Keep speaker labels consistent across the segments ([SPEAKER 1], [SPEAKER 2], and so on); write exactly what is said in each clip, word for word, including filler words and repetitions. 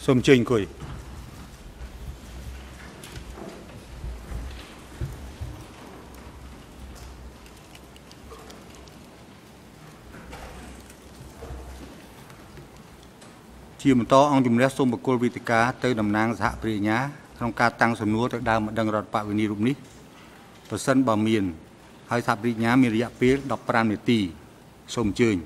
[SPEAKER 1] សូមអញ្ជើញអង្គុយជាបន្តអង្គជំនះសូមបកគលវេទិកាទៅតំណាងសហប្រញ្ញា ក្នុងការតាំងសំណួរទៅដើមម្ដងរដ្ឋបវេនីរូបនេះប្រសិនបើមានហើយសហប្រញ្ញាមានរយៈពេលដប់ប្រាំនាទីសូមអញ្ជើញ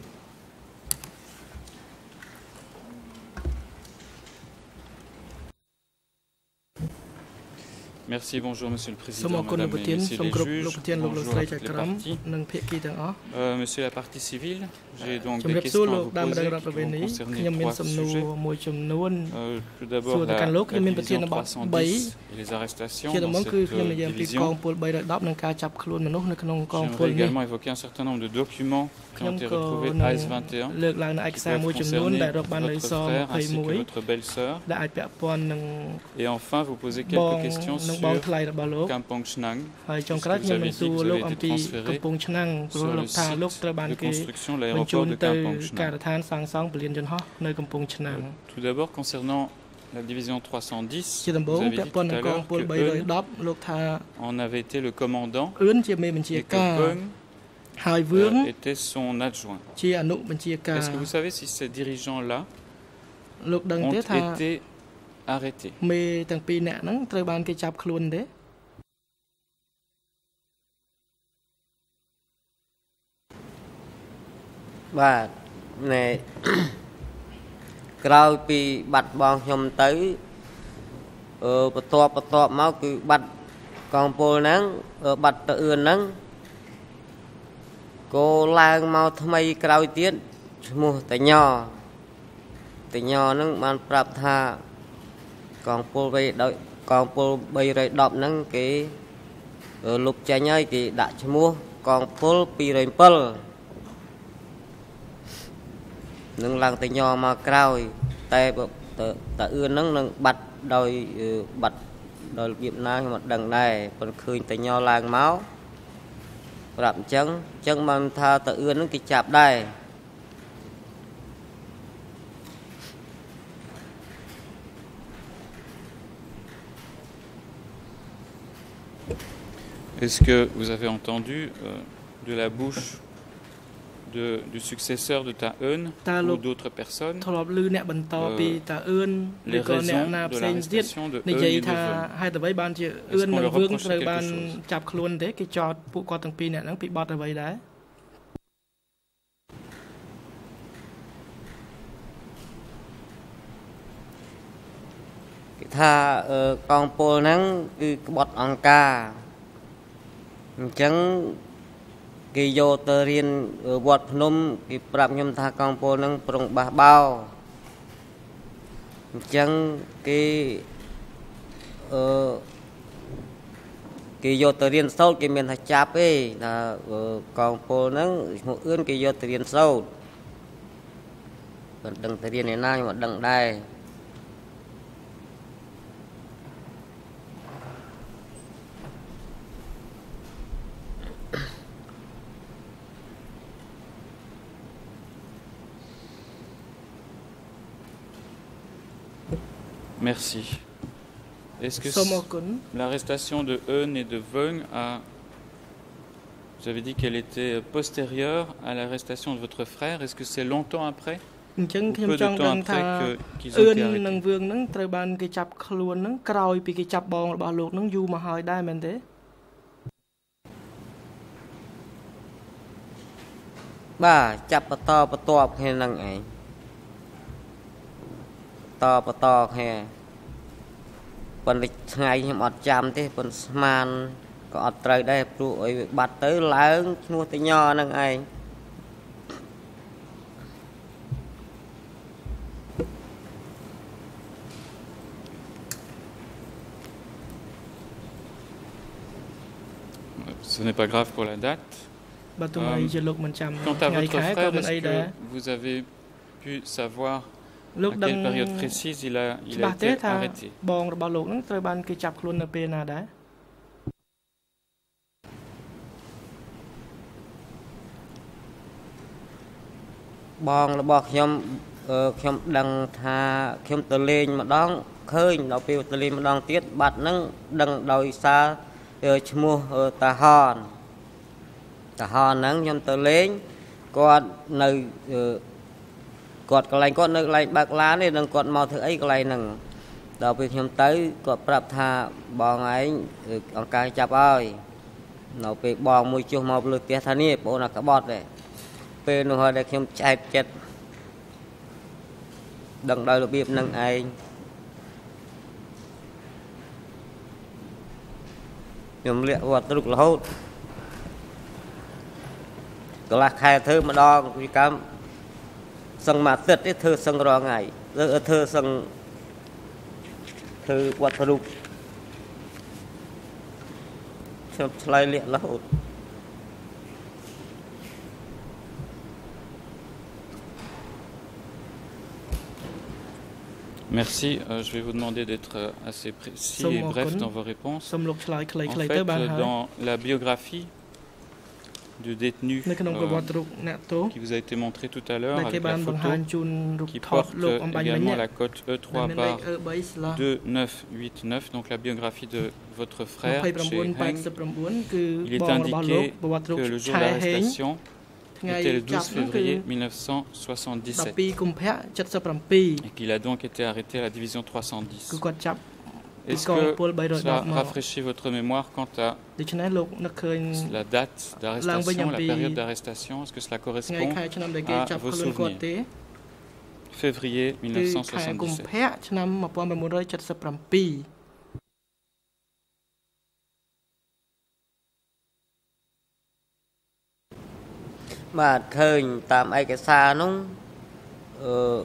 [SPEAKER 2] Merci, bonjour Monsieur le Président, Madame et Messieurs les juges, bonjour à toutes les parties. Euh, monsieur la partie civile, j'ai donc des questions à vous poser qui vont concerner trois sujets. Euh, tout d'abord la, la division trois cent dix et les arrestations dans cette euh, division. J'aimerais également évoquer un certain nombre de documents qui ont été retrouvés à S vingt et un, qui peuvent concerner votre frère ainsi que votre belle-sœur. Et enfin, vous poser quelques questions sur Kampong Chnang, puisque vous avez dit que vous avez été transféré sur le site de construction de l'aéroport de Kampong Chnang. Tout d'abord, concernant la division trois cent dix, vous avez dit tout à l'heure que on avait été le commandant et que Heung euh, était son adjoint. Est-ce que vous savez si ces dirigeants-là ont été arrêtés?
[SPEAKER 3] Bah, này, sau khi bắt bọn nhom tới, ờ, bắt tọa bắt tọa máu cứ bắt con pol nắng, ờ, bắt tự ươn nắng, cô lang mau tham mây sau tiết, mua tại nhỏ, tại nhỏ nắng man prap tha, con pol bay đợi, con pol bay rồi đọp nắng cái ờ, lục trái nhây thì đã mua, con pol pi rồi pol. Nâng làng tay nhỏ mà cao tay ta ưa nâng nâng bạch đôi bạch đôi Việt Nam mà đằng này còn khơi tay nhỏ làng máu rạm chân chân mà tha ta ưa nâng cái chạp đây
[SPEAKER 2] Est-ce que vous avez entendu euh, de la bouche De, du successeur de Ta Eun ou d'autres personnes euh, les raisons de l'arrestation de Eun et de Vung. Est-ce qu'on leur reproche quelque chose?
[SPEAKER 3] Tha con pol nắng cứ bọt ăn ca chẳng cái vô tơ riêng vọt nôm cái prap nhom tha con pol nâng prong bah bao chẳng cái ờ cái vô tơ riêng sâu cái miền thạch chạp ấy là con pol nâng một ươn cái vô tơ riêng sâu còn đằng tơ riêng này na nhưng mà đằng đây
[SPEAKER 2] Merci. Est-ce que l'arrestation de Eun et de Vung a... Vous avez dit qu'elle était postérieure à l'arrestation de votre frère. Est-ce que c'est longtemps après ou peu de temps après qu'ils ont été arrêtés?
[SPEAKER 3] Bah, chắp bắt to bắt to hay năng ấy to bắt to hay phần lịch ngày nhưng mà chăm thế phần man có trời đây rồi bắt tới lớn mua tới nho năng ấy
[SPEAKER 2] Ce n'est pas grave pour la date. Euh, quant à votre frère, est-ce que vous avez pu savoir à quelle période précise il a, il a été arrêté?
[SPEAKER 3] Bong là bọc nhom ខ្ញុំដឹងថាខ្ញុំទៅលេងម្ដងឃើញដល់ពេលទៅលេងម្ដងទៀតបាត់ហ្នឹងដឹងដោយសារឈ្មោះតាហនតាហនហ្នឹងខ្ញុំទៅលេងគាត់នៅគាត់កន្លែងគាត់នៅកន្លែងបើកឡាននេះនឹងគាត់មកធ្វើអីកន្លែងហ្នឹងដល់ពេលខ្ញុំទៅគាត់ប្រាប់ថាបងឯងអង្គការចាប់ឲ្យនៅពេលបងមួយចុះមកលើផ្ទះថានេះបងអាក្បត់ដែរពេលនោះហើយដែលខ្ញុំចែកចិត្តដឹងដោយរបៀបនឹងឯងខ្ញុំលាក់វត្តរុករហូតកន្លះខែធ្វើម្ដងវិកម្មសឹងមួយអាទិត្យទេធ្វើសឹងរាល់ថ្ងៃធ្វើសឹងធ្វើវត្តរុកខ្ញុំឆ្លើយលាក់រហូត
[SPEAKER 2] Merci. Euh, je vais vous demander d'être assez précis et bref dans vos réponses. En fait, dans la biographie du détenu euh, qui vous a été montré tout à l'heure avec la photo qui porte également la cote E trois barre deux neuf huit neuf, donc la biographie de votre frère chez Heap, il est indiqué que le jour de l'arrestation était le douze février mille neuf cent soixante-dix-sept et qu'il a donc été arrêté à la division trois cent dix. Est-ce que cela rafraîchit votre mémoire quant à la date d'arrestation, la période d'arrestation? Est-ce que cela correspond à vos souvenirs? Février mille neuf cent soixante-dix-sept.
[SPEAKER 3] Mà khơi tạm ai cái xa nó ờ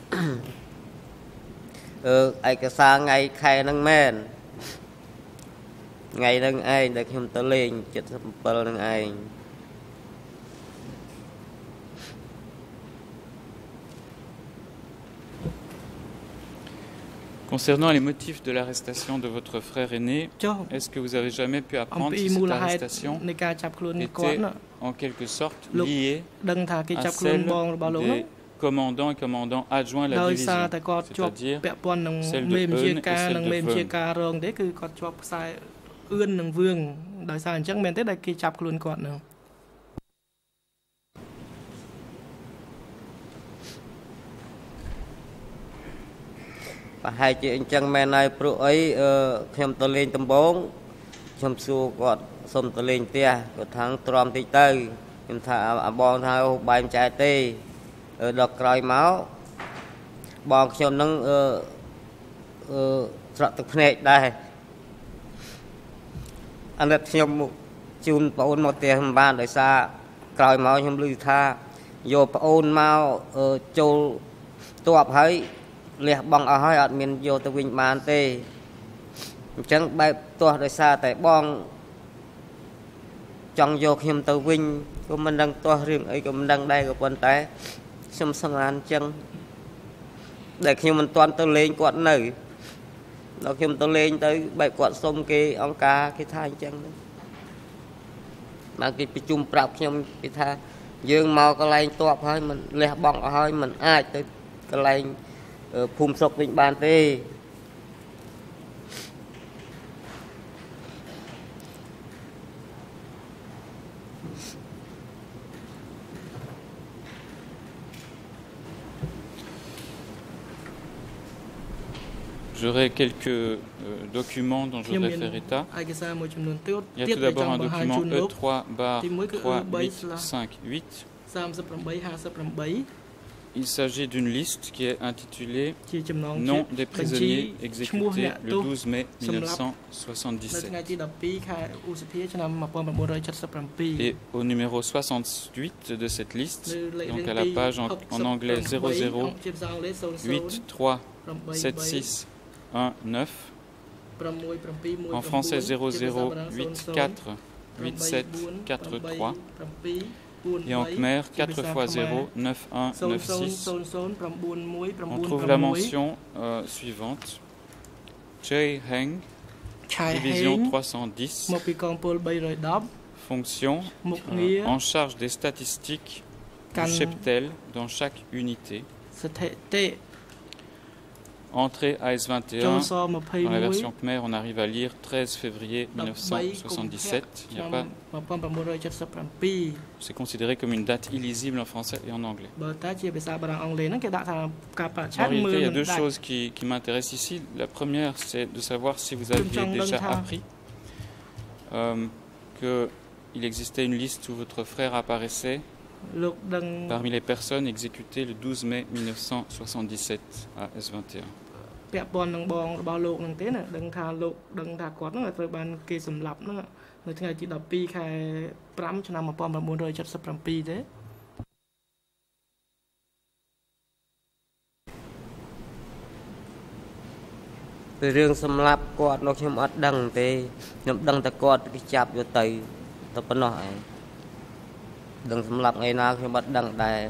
[SPEAKER 3] ờ ai cái xa ngày khai năng men ngày năng ai để không tới lên chết sập năng ai.
[SPEAKER 2] Concernant les motifs de l'arrestation de votre frère aîné, est-ce que vous avez jamais pu apprendre si cette arrestation était en quelque sorte liée à celle des commandants et commandants adjoints de la division, c'est-à-dire celle de Heun et celle de Phung?
[SPEAKER 3] Và hai chị anh chàng mẹ này pro ấyខ្ញុំទៅលេងដំបងខ្ញុំសួរគាត់សុំទៅលេងផ្ទះគាត់ថាទ្រាំតិចទៅខ្ញុំថាអាបងថាបាយមិនចែកទេដល់ក្រោយមកបងខ្ញុំនឹងអឺអឺស្រក់ទឹកភ្នែកដែរអាណិតខ្ញុំជូនប្អូនមកផ្ទះមិនបានដោយសារក្រោយមកខ្ញុំឮថាយកប្អូនមកចូលទ័ពហើយលះបង់អស់ហើយអត់មានយកទៅវិញបានទេអញ្ចឹងបែបទាស់ដោយសារតែបងចង់យកខ្ញុំទៅវិញក៏មិនដឹងទាស់រឿងអីក៏មិនដឹងដែរក៏ប៉ុន្តែខ្ញុំសង្ហានអញ្ចឹងដែលខ្ញុំមិនទាន់ទៅលេងគាត់នៅដល់ខ្ញុំទៅលេងទៅបែបគាត់សុំគេអង្គការគេថាអញ្ចឹងមកគេប្រជុំប្រាប់ខ្ញុំគេថាយើងមកកន្លែងទ័ពហើយមិនលះបង់អស់ហើយមិនអាចទៅកន្លែងភូមិស្រុកវិញបានទេ
[SPEAKER 2] J'aurai quelques euh, documents dont je voudrais faire état. Il y a tout d'abord un document E trois barre trois huit cinq huit. Il s'agit d'une liste qui est intitulée Nom des prisonniers exécutés le douze mai mille neuf cent soixante-dix-sept. Et au numéro soixante-huit de cette liste, donc à la page en, en anglais zéro zéro huit trois sept six un neuf, en français zéro zéro huit quatre huit sept quatre trois, et en Khmer quatre fois zéro neuf un neuf six. On trouve la mention euh, suivante: Chey Heng, division trois cent dix, fonction euh, en charge des statistiques du cheptel dans chaque unité. Entrée A S vingt et un, dans la version Khmer, on arrive à lire treize février mille neuf cent soixante-dix-sept. Il n'y a pas... C'est considéré comme une date illisible en français et en anglais. En réalité, il y a deux choses qui, qui m'intéressent ici. La première, c'est de savoir si vous aviez déjà appris euh, qu'il existait une liste où votre frère apparaissait parmi les personnes exécutées le douze mai mille neuf cent soixante-dix-sept à S vingt et un.
[SPEAKER 3] រឿងសម្រាប់គាត់លោកខ្ញុំអត់ដឹងទេខ្ញុំដឹងតែគាត់គេចាប់យកទៅទៅប៉ុណ្ណោះឯងដឹងសម្រាប់ថ្ងៃណាខ្ញុំអត់ដឹងដែរ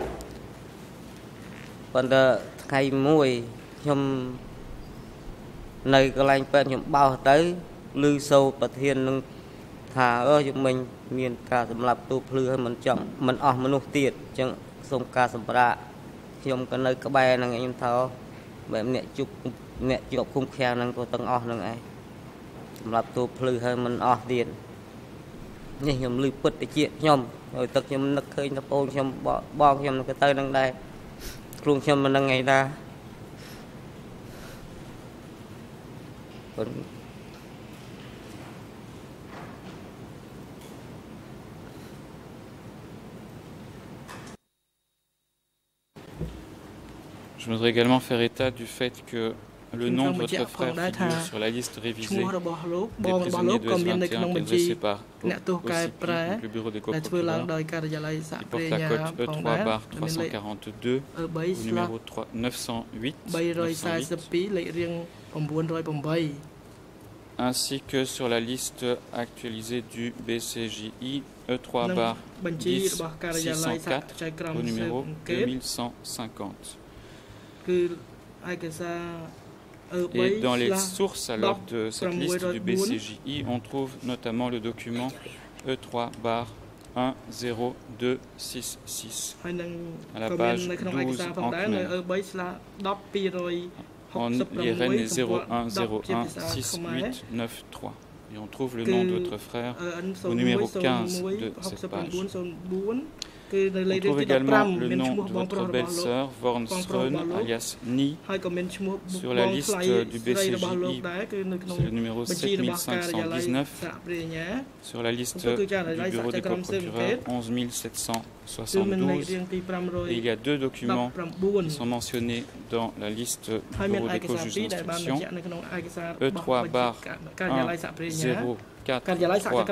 [SPEAKER 3] ប៉ុន្តែថ្ងៃមួយខ្ញុំនៅកន្លែងពេទ្យខ្ញុំបោសទៅឮសូរប្រធាននឹងថាអើយមិញមានការសម្លាប់ទូភ្លឺហើយមិនចង់មិនអស់មនុស្សទៀតអញ្ចឹងសូមការសម្រាកខ្ញុំក៏នៅក្បែរនឹងខ្ញុំថាបែបអ្នកជប់អ្នកជាប់ឃុំឃាំងហ្នឹងក៏ទាំងអស់ហ្នឹងឯងសម្រាប់ទូភ្លឺហើយមិនអស់ទៀតនេះខ្ញុំឮពិតតិចខ្ញុំហើយទឹកខ្ញុំនឹកឃើញថាបងខ្ញុំបងខ្ញុំក៏ទៅនឹងដែរខ្លួនខ្ញុំមិនដឹងថ្ងៃណា
[SPEAKER 2] Je voudrais également faire état du fait que le nom de votre frère figure sur la liste révisée des prisonniers de S vingt et un qui est dressée par O C P, le bureau des co-procureurs. Il porte la cote E trois barre trois cent quarante-deux au numéro neuf cent huit, ainsi que sur la liste actualisée du B C J I E trois barre dix six cent quatre au numéro deux mille cent cinquante. Et dans les sources alors de cette liste du B C J I, on trouve notamment le document E trois barre un zéro deux six six à la page douze en Khmer. En I R N est zéro un zéro un six huit neuf trois. Et on trouve le nom de votre frère au numéro quinze de cette page. On trouve également le nom de votre belle-sœur, Vornström, alias Ni, sur la liste du B C J I, c'est le numéro sept mille cinq cent dix-neuf, sur la liste du bureau des co-procureurs, onze mille sept cent soixante-douze, et il y a deux documents qui sont mentionnés dans la liste du bureau des co-juges d'instruction, E trois barre un zéro quatre trois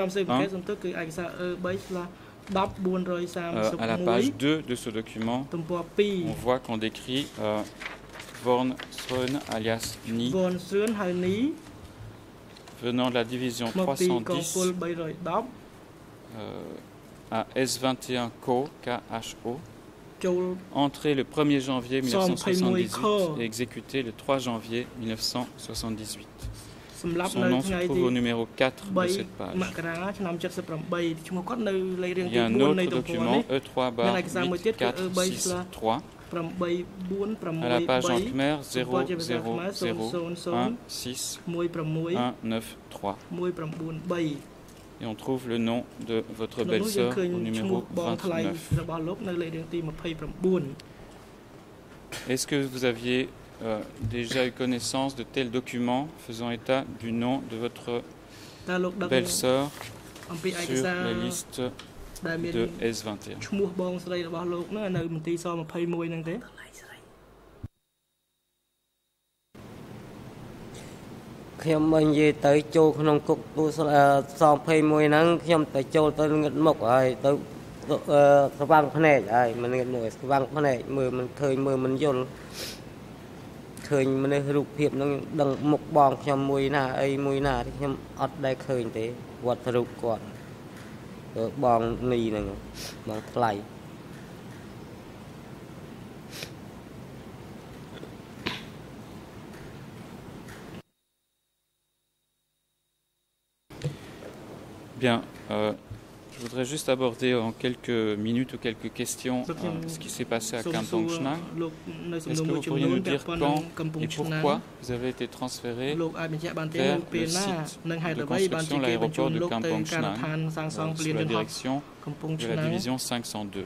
[SPEAKER 2] un. Euh, à la page deux de ce document, on voit qu'on décrit euh, Vornström alias Ni, venant de la division trois cent dix euh, à S vingt et un K H O, entré le premier janvier mille neuf cent soixante-dix-huit et exécuté le trois janvier mille neuf cent soixante-dix-huit. Son nom se trouve au numéro quatre de cette page. Il y a un autre document, E trois barre huit quatre six trois, à la page en Khmer zéro zéro zéro un six un neuf trois. Et on trouve le nom de votre belle-sœur au numéro vingt-neuf. Est-ce que vous aviez Euh, déjà eu connaissance de tels documents faisant état du nom de votre belle-sœur sur la liste de S vingt et un.
[SPEAKER 3] Khmer ឃើញមនុស្សរូបភាពនឹងដឹងមុខបងខ្ញុំមួយណាអីមួយណាខ្ញុំអត់ដែលឃើញទេវត្តរូបគាត់បងនីហ្នឹងបងថ្លៃ
[SPEAKER 2] Bien, euh, Je voudrais juste aborder en quelques minutes ou quelques questions euh, ce qui s'est passé à Kampong Chnang. Est-ce que vous pourriez nous dire quand et pourquoi vous avez été transféré vers le site de construction de l'aéroport de Kampong Chnang euh, sous la direction de la division cinq cent deux?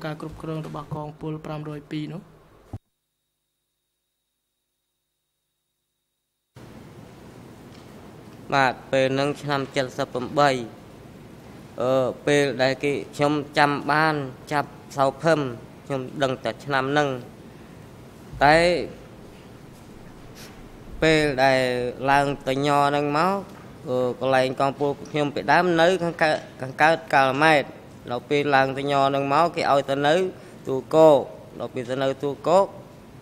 [SPEAKER 3] បាទពេលនឹងឆ្នាំเจ็ดสิบแปดអឺពេលដែលគេខ្ញុំចាំបានចាប់សៅភឹមខ្ញុំដឹងតែឆ្នាំហ្នឹងតែពេលដែលឡើងតញហ្នឹងមកកន្លែងកងពលខ្ញុំពីដើមនៅខាងកើតខាងកើតកាល់ម៉ែតដល់ពេលឡើងតញហ្នឹងមកគេឲ្យទៅនៅទូកោដល់ពេលទៅនៅទូកោ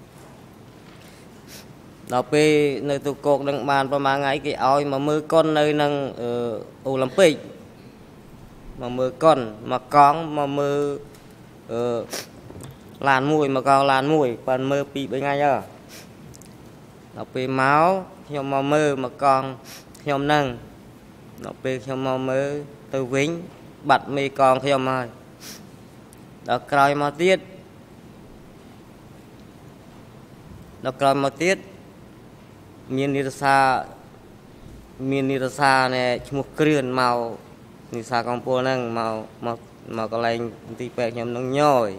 [SPEAKER 3] ដល់ពេលនៅទូកោនឹងបានប្រហែលថ្ងៃគេឲ្យមកមើលកុននៅនឹងអូឡ িম্প ិកមកមើលកុនមកកង់មកមើលអឺឡានមួយមកកង់ឡានមួយប៉ិនមើលពីរបីថ្ងៃហើយដល់ពេលមកខ្ញុំមកមើលមកកង់ខ្ញុំនឹងដល់ពេលខ្ញុំមកមើលទៅវិញបាត់មេកង់ខ្ញុំហើយដល់ក្រោយមកទៀតដល់ក្រោយមកទៀតមាននិរសាមាននិរសាណែឈ្មោះគ្រឿនមកនិរសាកំពូលហ្នឹងមកមកមកកន្លែងទីពេទ្យខ្ញុំនឹងញយ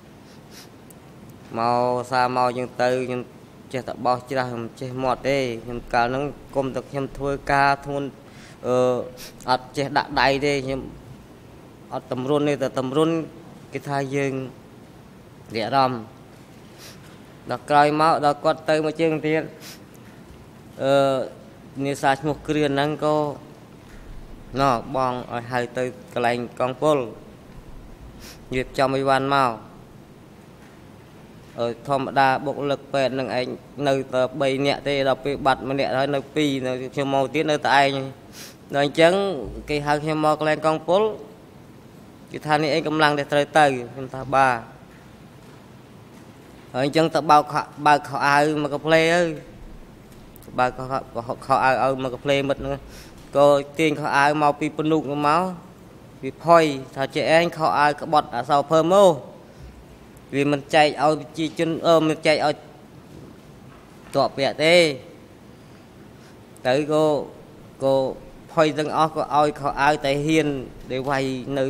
[SPEAKER 3] មកសារមកយើងទៅខ្ញុំចេះតែបោះច្រាស់ខ្ញុំចេះមាត់ទេខ្ញុំកាលហ្នឹងគុំតែខ្ញុំធ្វើការធ្ងន់អឺអត់ចេះដាក់ដៃទេខ្ញុំអត់តម្រុនទេតែតម្រុនគេថាយើងរៀបអារម្មណ៍ដល់ក្រោយមកដល់គាត់ទៅមកជើងទៀតអឺនិសាឈ្មោះគ្រឿនហ្នឹងក៏ណោះបងឲ្យហៅទៅកន្លែងកងពលរៀបចំអីវ៉ាន់មកអឺធម្មតាបុគ្គលិកពេទ្យនឹងឯងនៅតែបីនាក់ទេដល់ពេលបាត់ម្នាក់ហើយនៅពីរនៅខ្ញុំមកទៀតនៅតែឯងដល់អញ្ចឹងគេហៅខ្ញុំមកកន្លែងកងពលគេថានេះឯងកម្លាំងតែត្រូវទៅខ្ញុំថាបាទហើយអញ្ចឹងទៅបើកបើកខោអាវមកកាផ្លេទៅបើកខោអាវឲ្យមកកាផ្លេមិត្តហ្នឹងក៏ទាញខោអាវមកពីពនុកមកវាផុយថាចេះឯងខោអាវក្បត់អសោភើមកវាមិនចែកឲ្យប្រជាជនអឺមិនចែកឲ្យតបពាក់ទេទៅក៏ក៏ផុយទាំងអស់ក៏ឲ្យខោអាវតែហ៊ានដែលវាយនៅ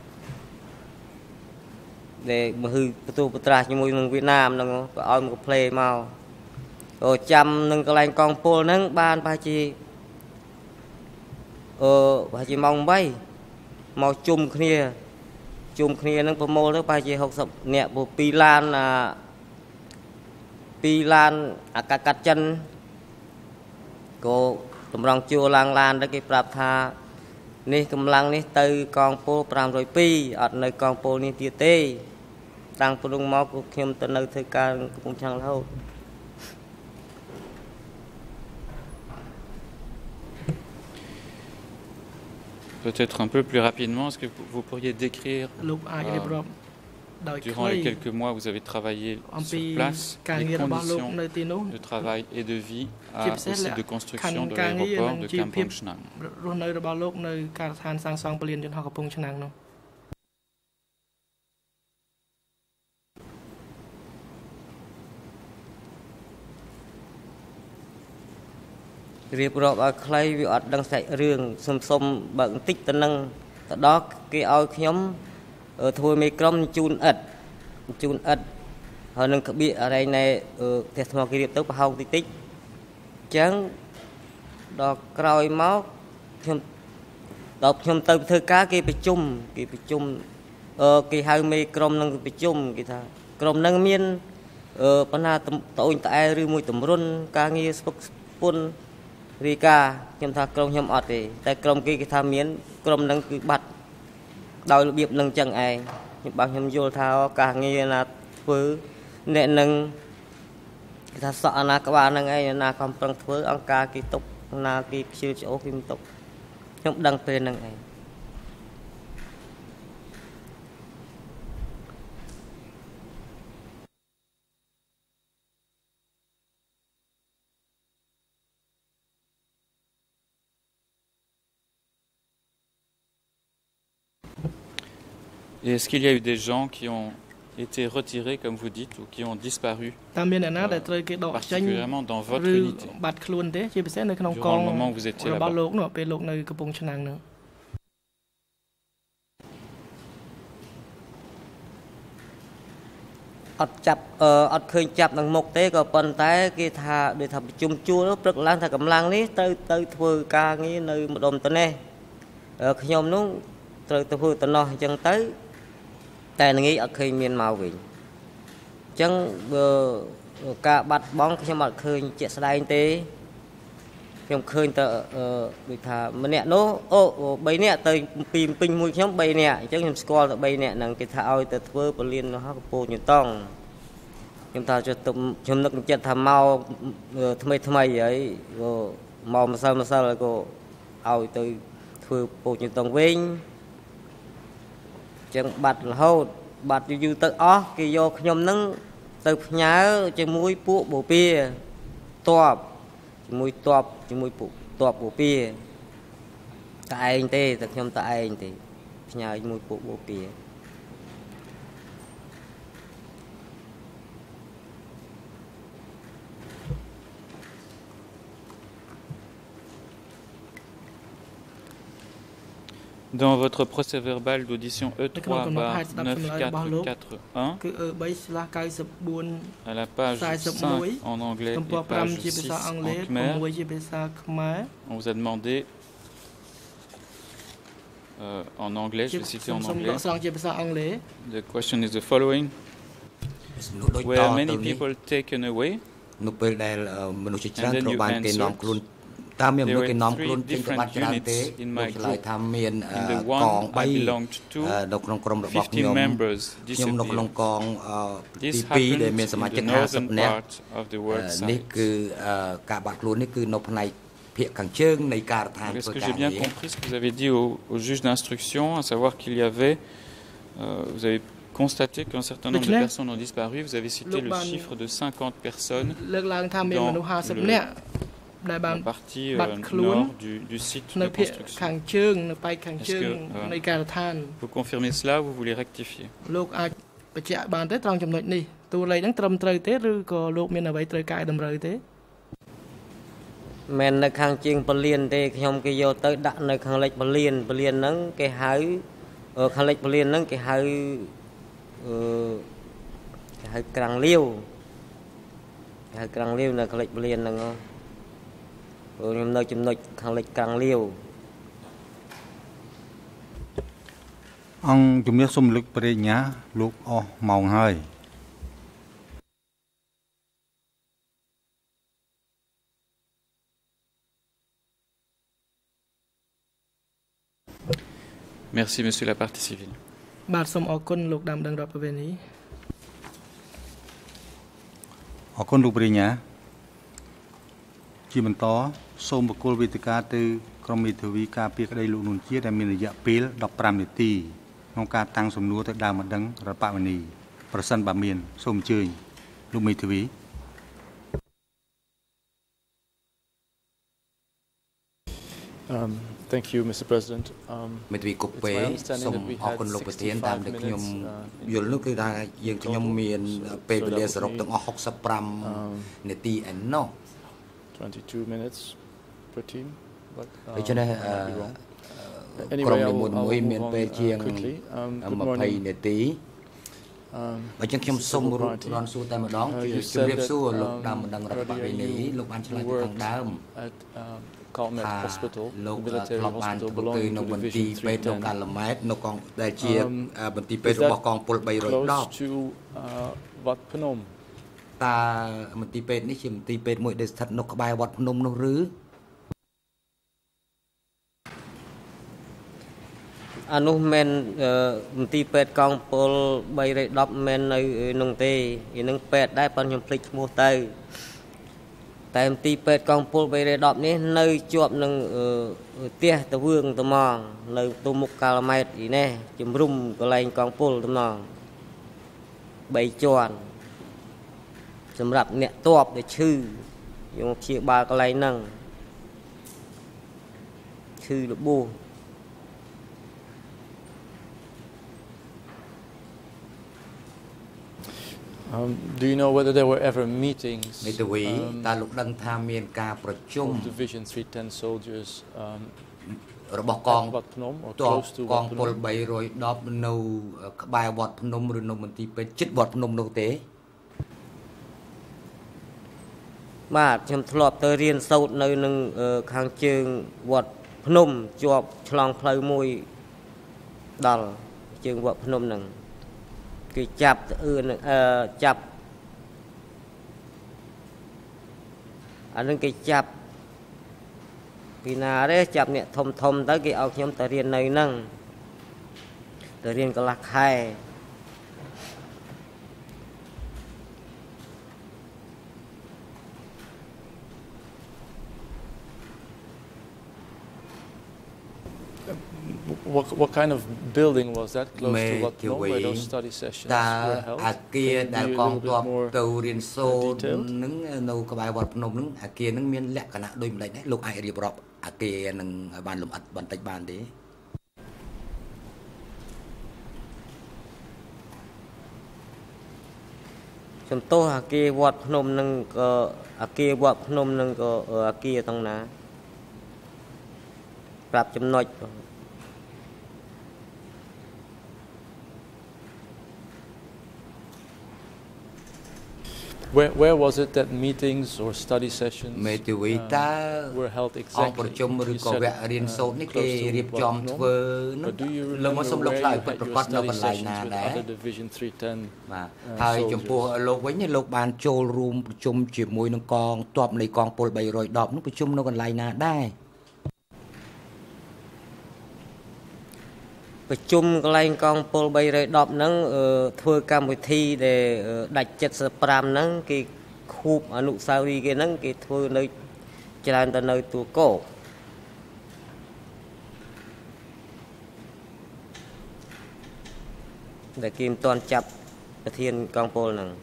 [SPEAKER 3] ដែលមហឺបន្ទូបត្រាស់ជាមួយនឹងវៀតណាមហ្នឹងក៏ឲ្យមកផ្លេមកក៏ចាំនឹងកន្លែងកងពលហ្នឹងបានប្រហែលជាអឺប្រហែលជាម៉ោងបីមកជុំគ្នាជុំគ្នាហ្នឹងប្រមូលទៅប្រហែលជាหกสิบនាក់ព្រោះពីរឡានអាពីរឡានអាកាសកាត់ចិនក៏តម្រង់ជួរឡើងឡានទៅគេប្រាប់ថានេះកម្លាំងនេះទៅកងពលfive oh twoអត់នៅកងពលនេះទៀតទេតាំងព្រឹងមកខ្ញុំទៅនៅធ្វើការកំពង់ឆ្នាំងរហូត
[SPEAKER 2] Peut-être un peu plus rapidement, est-ce que vous pourriez décrire euh, durant les quelques mois où vous avez travaillé sur place les conditions de travail et de vie à, aussi de construction de l'aéroport de Kampong Chnang? រៀបរាប់ឲ្យខ្លីវាអត់ដឹងសាច់រឿងសុំសុំបើបន្តិចទៅនឹងទៅដល់គេឲ្យខ្ញុំធ្វើមេក្រុមជូនឥតជូនឥតហើយនឹងក្បៀកអរែងណែផ្ទះថ្មគេរៀបទៅប្រហោងតិចតិចអញ្ចឹងដល់ក្រោយមកខ្ញុំដល់ខ្ញុំទៅធ្វើការគេប្រជុំគេប្រជុំអឺគេហៅមេក្រុមនឹងប្រជុំគេថាក្រុមនឹងមានអឺបណ្ណាត្អូញត្អែឬមួយតម្រុនការងារស្ពឹកស្ពុនរីកាខ្ញុំថាក្រុមខ្ញុំអត់ទេតែក្រុមគេគេថាមានក្រុមនឹងគឺបាត់ដោយរបៀបនឹងចឹងឯងខ្ញុំបើខ្ញុំយល់ថាការងារណាធ្វើអ្នកនឹងគេថាសក់អាណាក្បាលនឹងឯងណាកំប្រឹងធ្វើអង្គការគេຕົកណាគេខ្ជិលច្អូគេមិនຕົកខ្ញុំដឹងពេលនឹងឯង Merci. Et est-ce qu'il y a eu des gens qui ont été retirés, comme vous dites, ou qui ont disparu, euh, particulièrement dans votre unité, durant le moment où vous étiez là-bas?
[SPEAKER 3] Ất chập ất khơi chập năng mục tế có phần tay cái thà để thà chung chua rất lang thà cầm lang ní tới tới thưa ca nghĩ nơi một đồn tên này ở khi nhom nó tới tới tên nó chân tớiแต่ในนี้เคยมีมาวิ่งจังกะบัดบ้องขยมบัดเคยเจ็ดสไลน์เต้ขยมเคยแต่บิธามันเนี่ยโน้โอ้ใบเนี่ยเตยปีนปิงมวยขยมใบเนี่ยจังขยมสกอร์ใบเนี่ยนังกิธาเอาแต่เพื่อไปเรียนฮะโปอยู่ต้องขยมตาจะตุ่มขยมนึกจะทำเมาทำไมทำไมไอ้ก็เมามาเศร้ามาเศร้าแล้วก็เอาแต่เพื่อโปอยู่ต้องวิ่งจังบัดโหดบัดอยู่ตึกอ๋อกี่โยขยมนั่งตึกหยาจะมวยปุ๊บปีตัวจะมวยตัวจะมวยปุ๊บตัวปุ๊บปีตาเองเต้ตึกขยมตาเองเต้หยาจะมวยปุ๊บปี
[SPEAKER 2] Dans votre procès verbal d'audition E trois neuf quatre quatre un, à la page cinq en anglais et page six en Khmer, on vous a demandé, euh, en anglais, je vais citer en anglais, the question is the following: were many people taken away? And then you answered, there were three different units in my group. In the one I belonged to, fifteen members disappeared. This happened in the northern part of the work site. Est-ce que j'ai bien compris ce que vous avez dit au, au juge d'instruction, à savoir qu'il y avait, euh, vous avez constaté qu'un certain nombre de personnes ont disparu, vous avez cité le chiffre de cinquante personnes dans le la partie euh, nord du, du site de construction. Est-ce que euh, vous confirmez cela ou vous voulez rectifier?
[SPEAKER 3] Men nơi khang chiêng bờ liên thế nhom cái vô tới đặt nơi khang lệch bờ liên bờ liên nắng cái hái ở khang lệch bờ liên nắng cái hái cái hái càng liêu cái hái càng liêu là khang lệch bờ liên nắng nhom nơi chấm nơi khang lệch càng liêu.
[SPEAKER 1] Ông chúng biết xung lực bờ nhá lúc o màu hơi.
[SPEAKER 2] Merci, monsieur la partie civile.
[SPEAKER 1] Ở con lục bì nhá, chỉ mình to, số một cô vị cá từ trong miền thừa vi cá bia đây lục nôn chia để miền dạ pil đọc pram để tì, nông cá tăng sum núa tới đào mặt đắng rập bạc nì, persen bạc miền, sum chơi, lục miền thừa vi.
[SPEAKER 4] Um, thank you, Mister President. Um,
[SPEAKER 5] it's my understanding that we had sixty-five minutes uh, in the total, so that would be um, twenty-two minutes per team, but uh, I might be wrong. Anyway, I will, I will move on uh, quickly. Um, good morning. Um, Civil Party. Uh, you said that um, earlier you, you worked at um, Khmer Hospital, the military hospital belonging to Division three ten. Um, is that close to uh, Wat Phnom? តើមន្ទីរពេទ្យនេះជាមន្ទីរពេទ្យមួយដែលស្ថិតនៅក្បែរវត្តភ្នំនោះឬ
[SPEAKER 3] អានោះមិនមន្ទីរពេទ្យកងពលthree tenមិននៅក្នុងទេឯនឹងពេទ្យដែរប៉ុន្តែខ្ញុំភ្លេចឈ្មោះទៅតែមន្ទីរពេទ្យកងពលthree tenនេះនៅជាប់នឹងផ្ទះតវឿងត្មងនៅទូមុខកាលម៉ែតនេះជំរុំកន្លែងកងពលត្មងthreeជាន់សម្រាប់អ្នកតបដែលឈឺយកព្យាបាលកន្លែងហ្នឹងឈឺរបួស
[SPEAKER 4] Um, do you know whether there were ever meetings
[SPEAKER 5] um,
[SPEAKER 4] of Division three ten soldiers um,
[SPEAKER 5] របស់កង
[SPEAKER 4] at Wat Phnom or
[SPEAKER 5] តប
[SPEAKER 4] close to
[SPEAKER 5] ក
[SPEAKER 4] Wat
[SPEAKER 5] ងពល
[SPEAKER 4] Phnom?
[SPEAKER 5] បីរយដប់នៅក្បែរវត្តភ្នំឬនៅមន្ទីរពេទ្យជិតវត្តភ្នំនោះទេ
[SPEAKER 3] បាទខ្ញុំធ្លាប់ទៅរៀនសូត្រនៅនឹងខាងជើងវត្តភ្នំជាប់ឆ្លងផ្លូវមួយដល់ជើងវត្តភ្នំហ្នឹងគេចាប់អឺអឺចាប់អានឹងគេចាប់ពីណាទេចាប់អ្នកធំធំទៅគេឲ្យខ្ញុំទៅរៀននៅហ្នឹងទៅរៀនកន្លះខែ
[SPEAKER 4] What, what kind of building was that close to Wat Phnom where those study sessions were held?
[SPEAKER 5] អាគារដែលកងទ័ពទៅរៀនសូត្រនឹងនៅក្បែរវត្តភ្នំនឹងអាគារនឹងមានលក្ខណៈដូចម្ដេចដែរលោកអាចរៀបរាប់អាគារនឹងបានលម្អិតបន្តិចបានទេ
[SPEAKER 3] ចំពោះអាគារវត្តភ្នំនឹងក៏អាគារវត្តភ្នំនឹងក៏អាគារទាំងណាប្រាប់ចំណុច
[SPEAKER 4] Where, where was it that meetings or study sessions uh, were held exactly? You said, uh, close to Wat Phnom. But do you remember where you had your study sessions with other Division three ten uh,
[SPEAKER 5] ហើយចំពោះលោកវិញលោកបានចូលរួមប្រជុំជាមួយនឹងកងទ័ពនៃកងពល 310 នោះប្រជុំនៅកន្លែងណាដែរ
[SPEAKER 3] ប្រជុំកន្លែងកងពល 310 ហ្នឹងធ្វើកម្មវិធីដែលដាច់ 75 ហ្នឹងគេខូបអនុស្សាវរីយ៍គេហ្នឹងគេធ្វើនៅច្រើនទៅនៅទូកោដែលគេមិនទាន់ចាប់ប្រធានកងពលហ្នឹង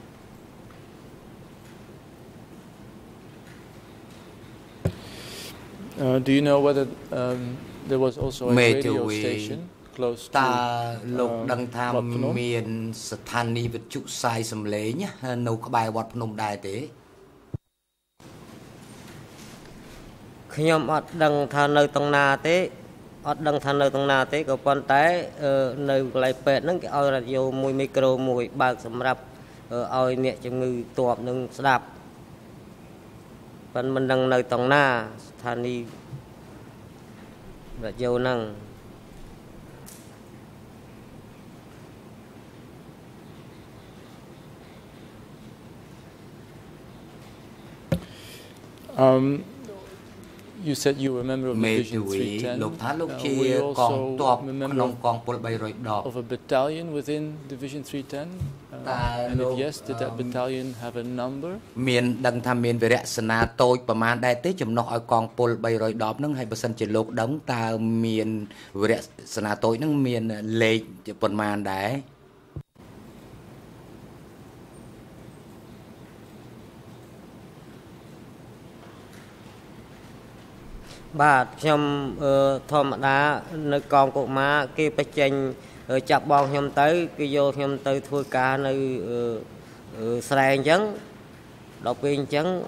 [SPEAKER 4] Uh, do you know whether um, there was also a radio station close to
[SPEAKER 5] តើលោកដឹងថាមានស្ថានីយ៍វិទ្យុផ្សាយសំឡេងនៅក្បែរវត្តភ្នំដែរទេ
[SPEAKER 3] ខ្ញុំអត់ដឹងថានៅតង់ណាទេអត់ដឹងថានៅតង់ណាទេក៏ប៉ុន្តែនៅកន្លែងពេទ្យហ្នឹងគេឲ្យរ៉ាឌីយ៉ូមួយមីក្រូមួយបើកសម្រាប់ឲ្យអ្នកជំងឺទ័ពនឹងស្ដាប់ប៉ុន្តែមិនដឹងនៅតង់ណាស្ថានីយ៍រ៉ាឌីយ៉ូហ្នឹង
[SPEAKER 4] Um, you said you were a member of Division three ten. Uh, were you also a member of, of a battalion within Division three ten? Uh, and if yes, did that battalion have a number?
[SPEAKER 5] មានដឹងថាមានវីរៈសេនាតូចប្រមាណដែរទេចំណុះឲ្យកងពល 310 ហ្នឹងហើយបើសិនជាលោកដឹងតើមានវីរៈសេនាតូចហ្នឹងមានលេខប៉ុន្មានដែរ
[SPEAKER 3] បាទខ្ញុំធម្មតានៅកងកុមារគេបញ្ចេញចាប់បងខ្ញុំទៅគេយកខ្ញុំទៅធ្វើការនៅស្រែអញ្ចឹងដល់ពេលអញ្ចឹង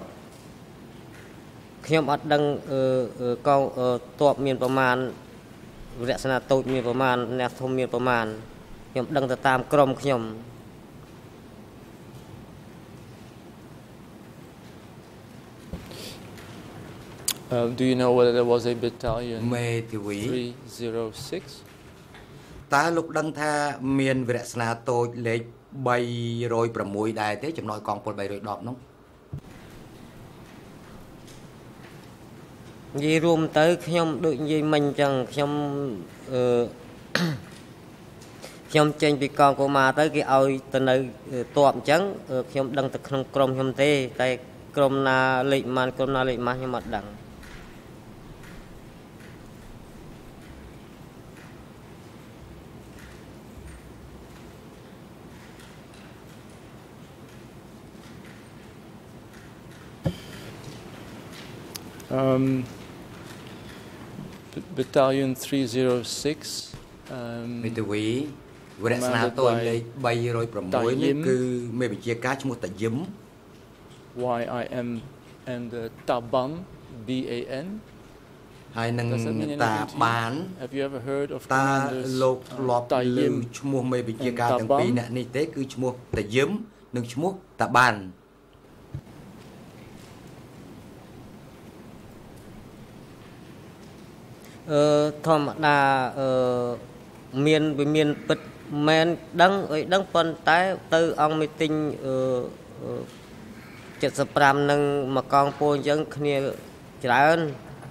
[SPEAKER 3] ខ្ញុំអត់ដឹងកងតបមានប្រមាណវិរៈសេនាតូចមានប្រមាណអ្នកធំមានប្រមាណខ្ញុំដឹងទៅតាមក្រុមខ្ញុំ
[SPEAKER 4] Uh, do you know whether there was a battalion
[SPEAKER 5] three
[SPEAKER 4] oh six?
[SPEAKER 5] តើលោកដឹងថាមានវីរៈសេនាតូចលេខ three oh six ដែរទេចំណុចកងពល three ten នោះ
[SPEAKER 3] និយាយរួមទៅខ្ញុំដូចនិយាយមិញអញ្ចឹងខ្ញុំអឺខ្ញុំចេញពីកងកុមារទៅគេឲ្យទៅនៅតបអញ្ចឹងខ្ញុំដឹងតែក្នុងក្រុមខ្ញុំទេតែក្រុមណាលេខម៉ានក្រុមណាលេខម៉ាស់ខ្ញុំអត់ដឹង
[SPEAKER 4] Um, Battalion three oh six um,
[SPEAKER 5] វរៈស្នាតូចលេខba roi promoi នេះគឺមេបញ្ជាការឈ្មោះតាយឹម
[SPEAKER 4] Y I M and the Tabam B A N
[SPEAKER 5] ហើយនឹងតាបាន
[SPEAKER 4] Have you ever heard of
[SPEAKER 5] តាលោកធ្លាប់លើឈ្មោះមេបញ្ជាការទាំងពីរអ្នកនេះទេគឺឈ្មោះតាយឹមនិងឈ្មោះតាបាន
[SPEAKER 3] អឺធម្មតាអឺមានវាមានពិតមែនដឹងអីដឹងប៉ុន្តែទៅអង្គមីទិញអឺ75នឹងមកកងពលអញ្ចឹងគ្នាច្រើន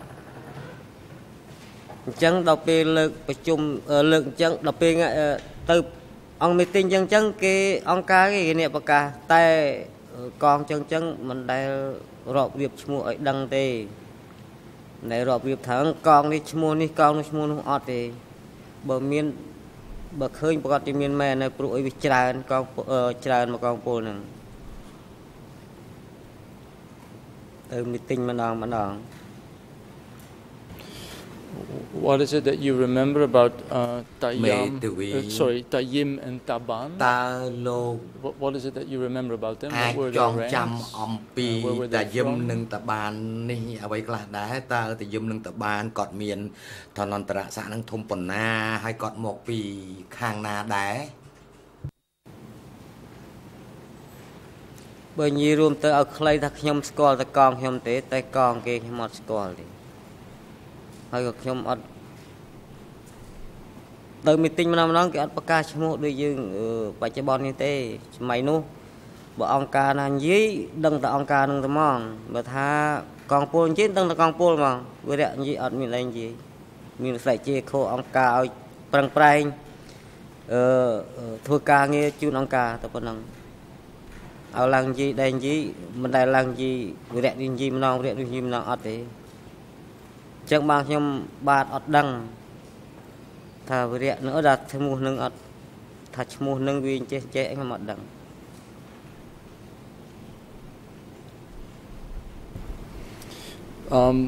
[SPEAKER 3] អញ្ចឹងដល់ពេលលើកប្រជុំលើកអញ្ចឹងដល់ពេលទៅអង្គមីទិញអញ្ចឹងអញ្ចឹងគេអង្គការគេអ្នកប្រកាសតែកងអញ្ចឹងអញ្ចឹងមិនដែលរាប់រៀបឈ្មោះឲ្យដឹងទេដែលរាប់រៀបថាកងនេះឈ្មោះនេះកងនោះឈ្មោះនោះអត់ទេបើមានបើឃើញប្រកាសជាមានមែននៅព្រោះអីវាច្រើនកងច្រើនមកកងពលហ្នឹងទៅមីទិញម្ដងម្ដង
[SPEAKER 4] What is it that you remember about uh, Tayyam, uh, sorry, Tayyim and Taban? What, what is it that you remember about them? What were their ranks? Uh, where were they from?
[SPEAKER 5] និងតាបាននេះអ្វីខ្លះដែរតើតាយឹមនិងតាបានគាត់មានឋានន្តរស័ក្តិនឹងធំប៉ុណ្ណាហើយគាត់មកពីខាងណាដែរ
[SPEAKER 3] បើនិយាយរួមទៅឲ្យខ្លីថាខ្ញុំស្គាល់តែកងខ្ញុំទេតែកងគេខ្ញុំអត់ស្គាល់ទេហើយក៏ខ្ញុំអត់ទៅមីទិញម្ដងម្ដងគេអត់ប្រកាសឈ្មោះដូចយើងបច្ចុប្បន្ននេះទេសម័យនោះបើអង្គការណានិយាយដឹងតែអង្គការនឹងតែហ្មងបើថាកងពលនិយាយដឹងតែកងពលហ្មងវារៈនិយាយអត់មានអីនិយាយមានស្លេកជាខោអង្គការឲ្យប្រឹងប្រែងអឺធ្វើការងារជូនអង្គការតែប៉ុណ្ណឹងឲ្យឡើងនិយាយដែរនិយាយមិនដែលឡើងនិយាយវិរៈនេះនិយាយម្ដងវិរៈនេះនិយាយម្ដងអត់ទេចឹងបងខ្ញុំបាទអត់ដឹងថាវិរៈនឹងអត់ថាឈ្មោះនឹងអត់ថាឈ្មោះនឹងវាចេះចេះអីខ្ញុំអត់ដឹង
[SPEAKER 4] Um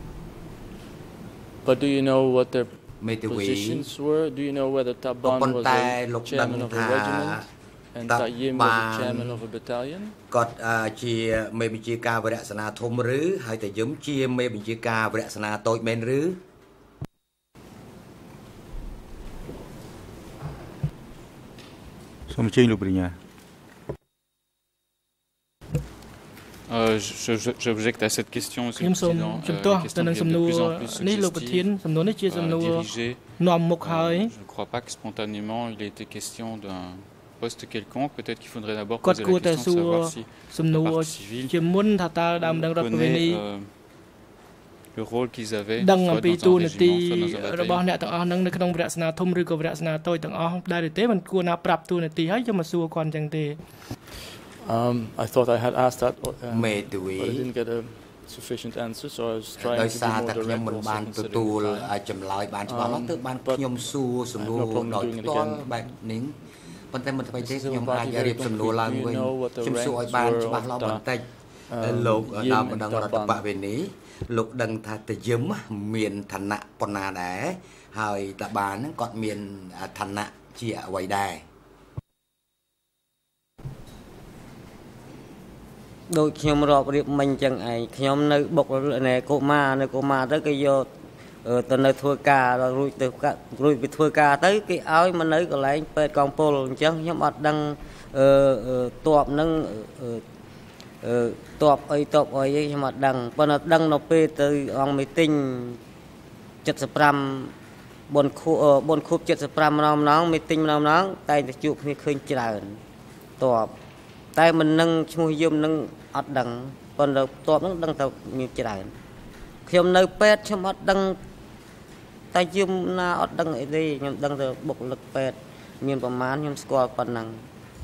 [SPEAKER 4] but do you know what their positions were? Do you know whether Taban was a chairman of a regiment and Tayyim was a chairman of a battalion?
[SPEAKER 5] គាត់ជាមេបញ្ជាការវរៈសេនាធំឬហើយតាយឹមជាមេបញ្ជាការវរៈសេនាតូចមែនឬ
[SPEAKER 1] សូមជើញលោកបញ្ញា
[SPEAKER 2] Euh, J'objecte à cette question, Monsieur le Président. Euh, question de plus en plus suggestive. Euh, dirigée. Euh, je ne crois pas que spontanément il ait été question d'un poste quelconque. Peut-être qu'il faudrait d'abord poser la question de savoir si la partie civile connaît euh, le rôle qu'ils avaient, soit dans un régiment, soit dans un bataillon.
[SPEAKER 4] Um, I thought I had asked that, uh, but I didn't get a sufficient answer, so I was trying to be more direct also considering the time. Um, but I have no problem doing it again. This is a party very concrete. Do you know what the ranks were of the um, Yim and Taban?
[SPEAKER 5] លោកដឹងថាតាយឹមមានឋានៈប៉ុណ្ណាដែរហើយតាបានហ្នឹងគាត់មានឋានៈជាអ្វីដែរ
[SPEAKER 3] ដូចខ្ញុំរាប់រៀបមិញចឹងឯងខ្ញុំនៅបុកនៅកុមារនៅកុមារទៅគេយកទៅនៅធ្វើការរួចទៅរួចពីធ្វើការទៅគេឲ្យមកនៅកន្លែងពេទ្យកងពលអញ្ចឹងខ្ញុំអត់ដឹងអឺតបនឹងអឺតបអីតបអីខ្ញុំអត់ដឹងប៉ុន្តែដឹងនៅពេលទៅអង្គមីទិញ75បុនខូបុនខូប75ម្ដងម្ដងមីទិញម្ដងម្ដងតែទៅជួបគ្នាឃើញច្រើនតប តែមិននឹងឈ្មោះយឹមនឹងអត់ដឹងប៉ុន្តែតបនឹងដឹងតែមានច្រើនខ្ញុំនៅពេទ្យខ្ញុំអត់ដឹងតែយឹមណាអត់ដឹងអីទេខ្ញុំដឹងតែបុគ្គលិកពេទ្យមានប្រមាណខ្ញុំស្គាល់ប៉ុណ្ណឹង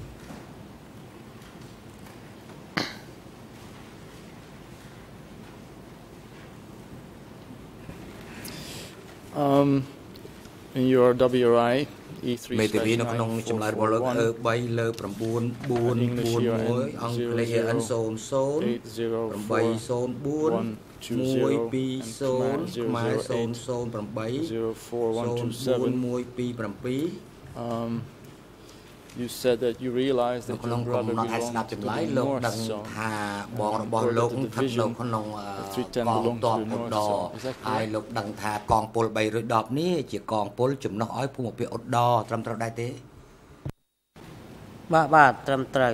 [SPEAKER 4] Um in your W R I E three
[SPEAKER 5] មេធាវីនៅក្នុងចម្លើយរបស់លោកអឺ3លើ9 4 4 1អង់គ្លេស N 0 0 8 0 4 1 2 0 ខ្មែរ 0 0 8 0 4 1 2 7
[SPEAKER 4] um You said that you realized that your brother belonged to the North Zone. Uh, or that the division three ten belonged to the North Zone. Is that correct?
[SPEAKER 5] ហើយលោកដឹងថាកងពលបីរយដប់នេះជាកងពលចំណុះឲ្យភូមិភាគឧត្តរត្រឹមត្រូវដែរទេ
[SPEAKER 3] បាទបាទត្រឹមត្រូវ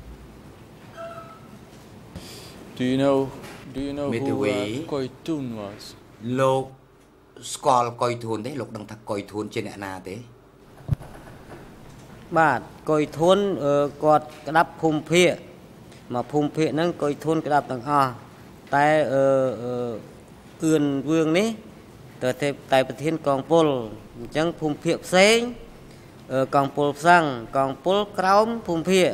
[SPEAKER 4] Do you know do you know who Koi Thun was?
[SPEAKER 5] លោកស្គាល់កុយធួនទេលោកដឹងថាកុយធួនជាអ្នកណាទេ
[SPEAKER 3] បាទកុយធួនគាត់ក្តាប់ភូមិភាគមកភូមិភាគហ្នឹងកុយធួនក្តាប់ទាំងអស់តែអឺអឿនវឿងនេះទៅតែប្រធានកងពលអញ្ចឹងភូមិភាគផ្សេងកងពលផ្សាំងកងពលក្រោមភូមិភាគ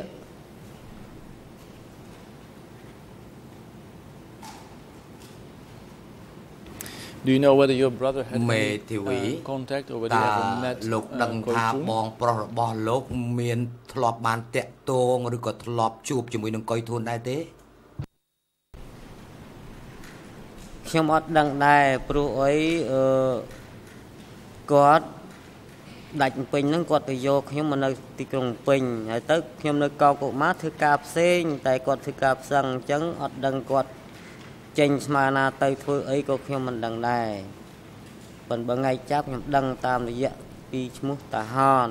[SPEAKER 4] Do you know whether your brother had any uh, contact or whether he ever met
[SPEAKER 5] លោកដឹងថាបងប្រុសរបស់លោកមានធ្លាប់បានតាក់ទងឬក៏ធ្លាប់ជួបជាមួយនឹងកុយធួនដែរទេ
[SPEAKER 3] ខ្ញុំអត់ដឹងដែរព្រោះអីអឺគាត់ដាច់ពេញហ្នឹងគាត់ទៅយកខ្ញុំមកនៅទីក្រុងពេញហើយទៅខ្ញុំនៅកោកុមារធ្វើការផ្សេងតែគាត់ធ្វើការផ្សឹងអញ្ចឹងអត់ដឹងគាត់ ចេញស្មារណាទៅធ្វើអីក៏ខ្ញុំមិនដឹងដែរប៉ុន្តែថ្ងៃចាប់ខ្ញុំដឹងតាមរយៈពីឈ្មោះតាហន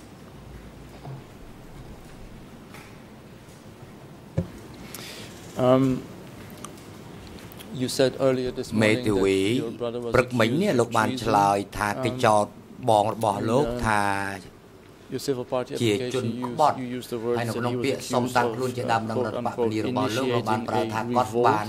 [SPEAKER 4] Um you said earlier this morning that your brother was
[SPEAKER 5] ព្រឹកមិញនេះលោកបានឆ្លើយថាគេចោទបងរបស់លោកថា
[SPEAKER 4] Your civil party application you you use the word that he was accused of initiating a revolt.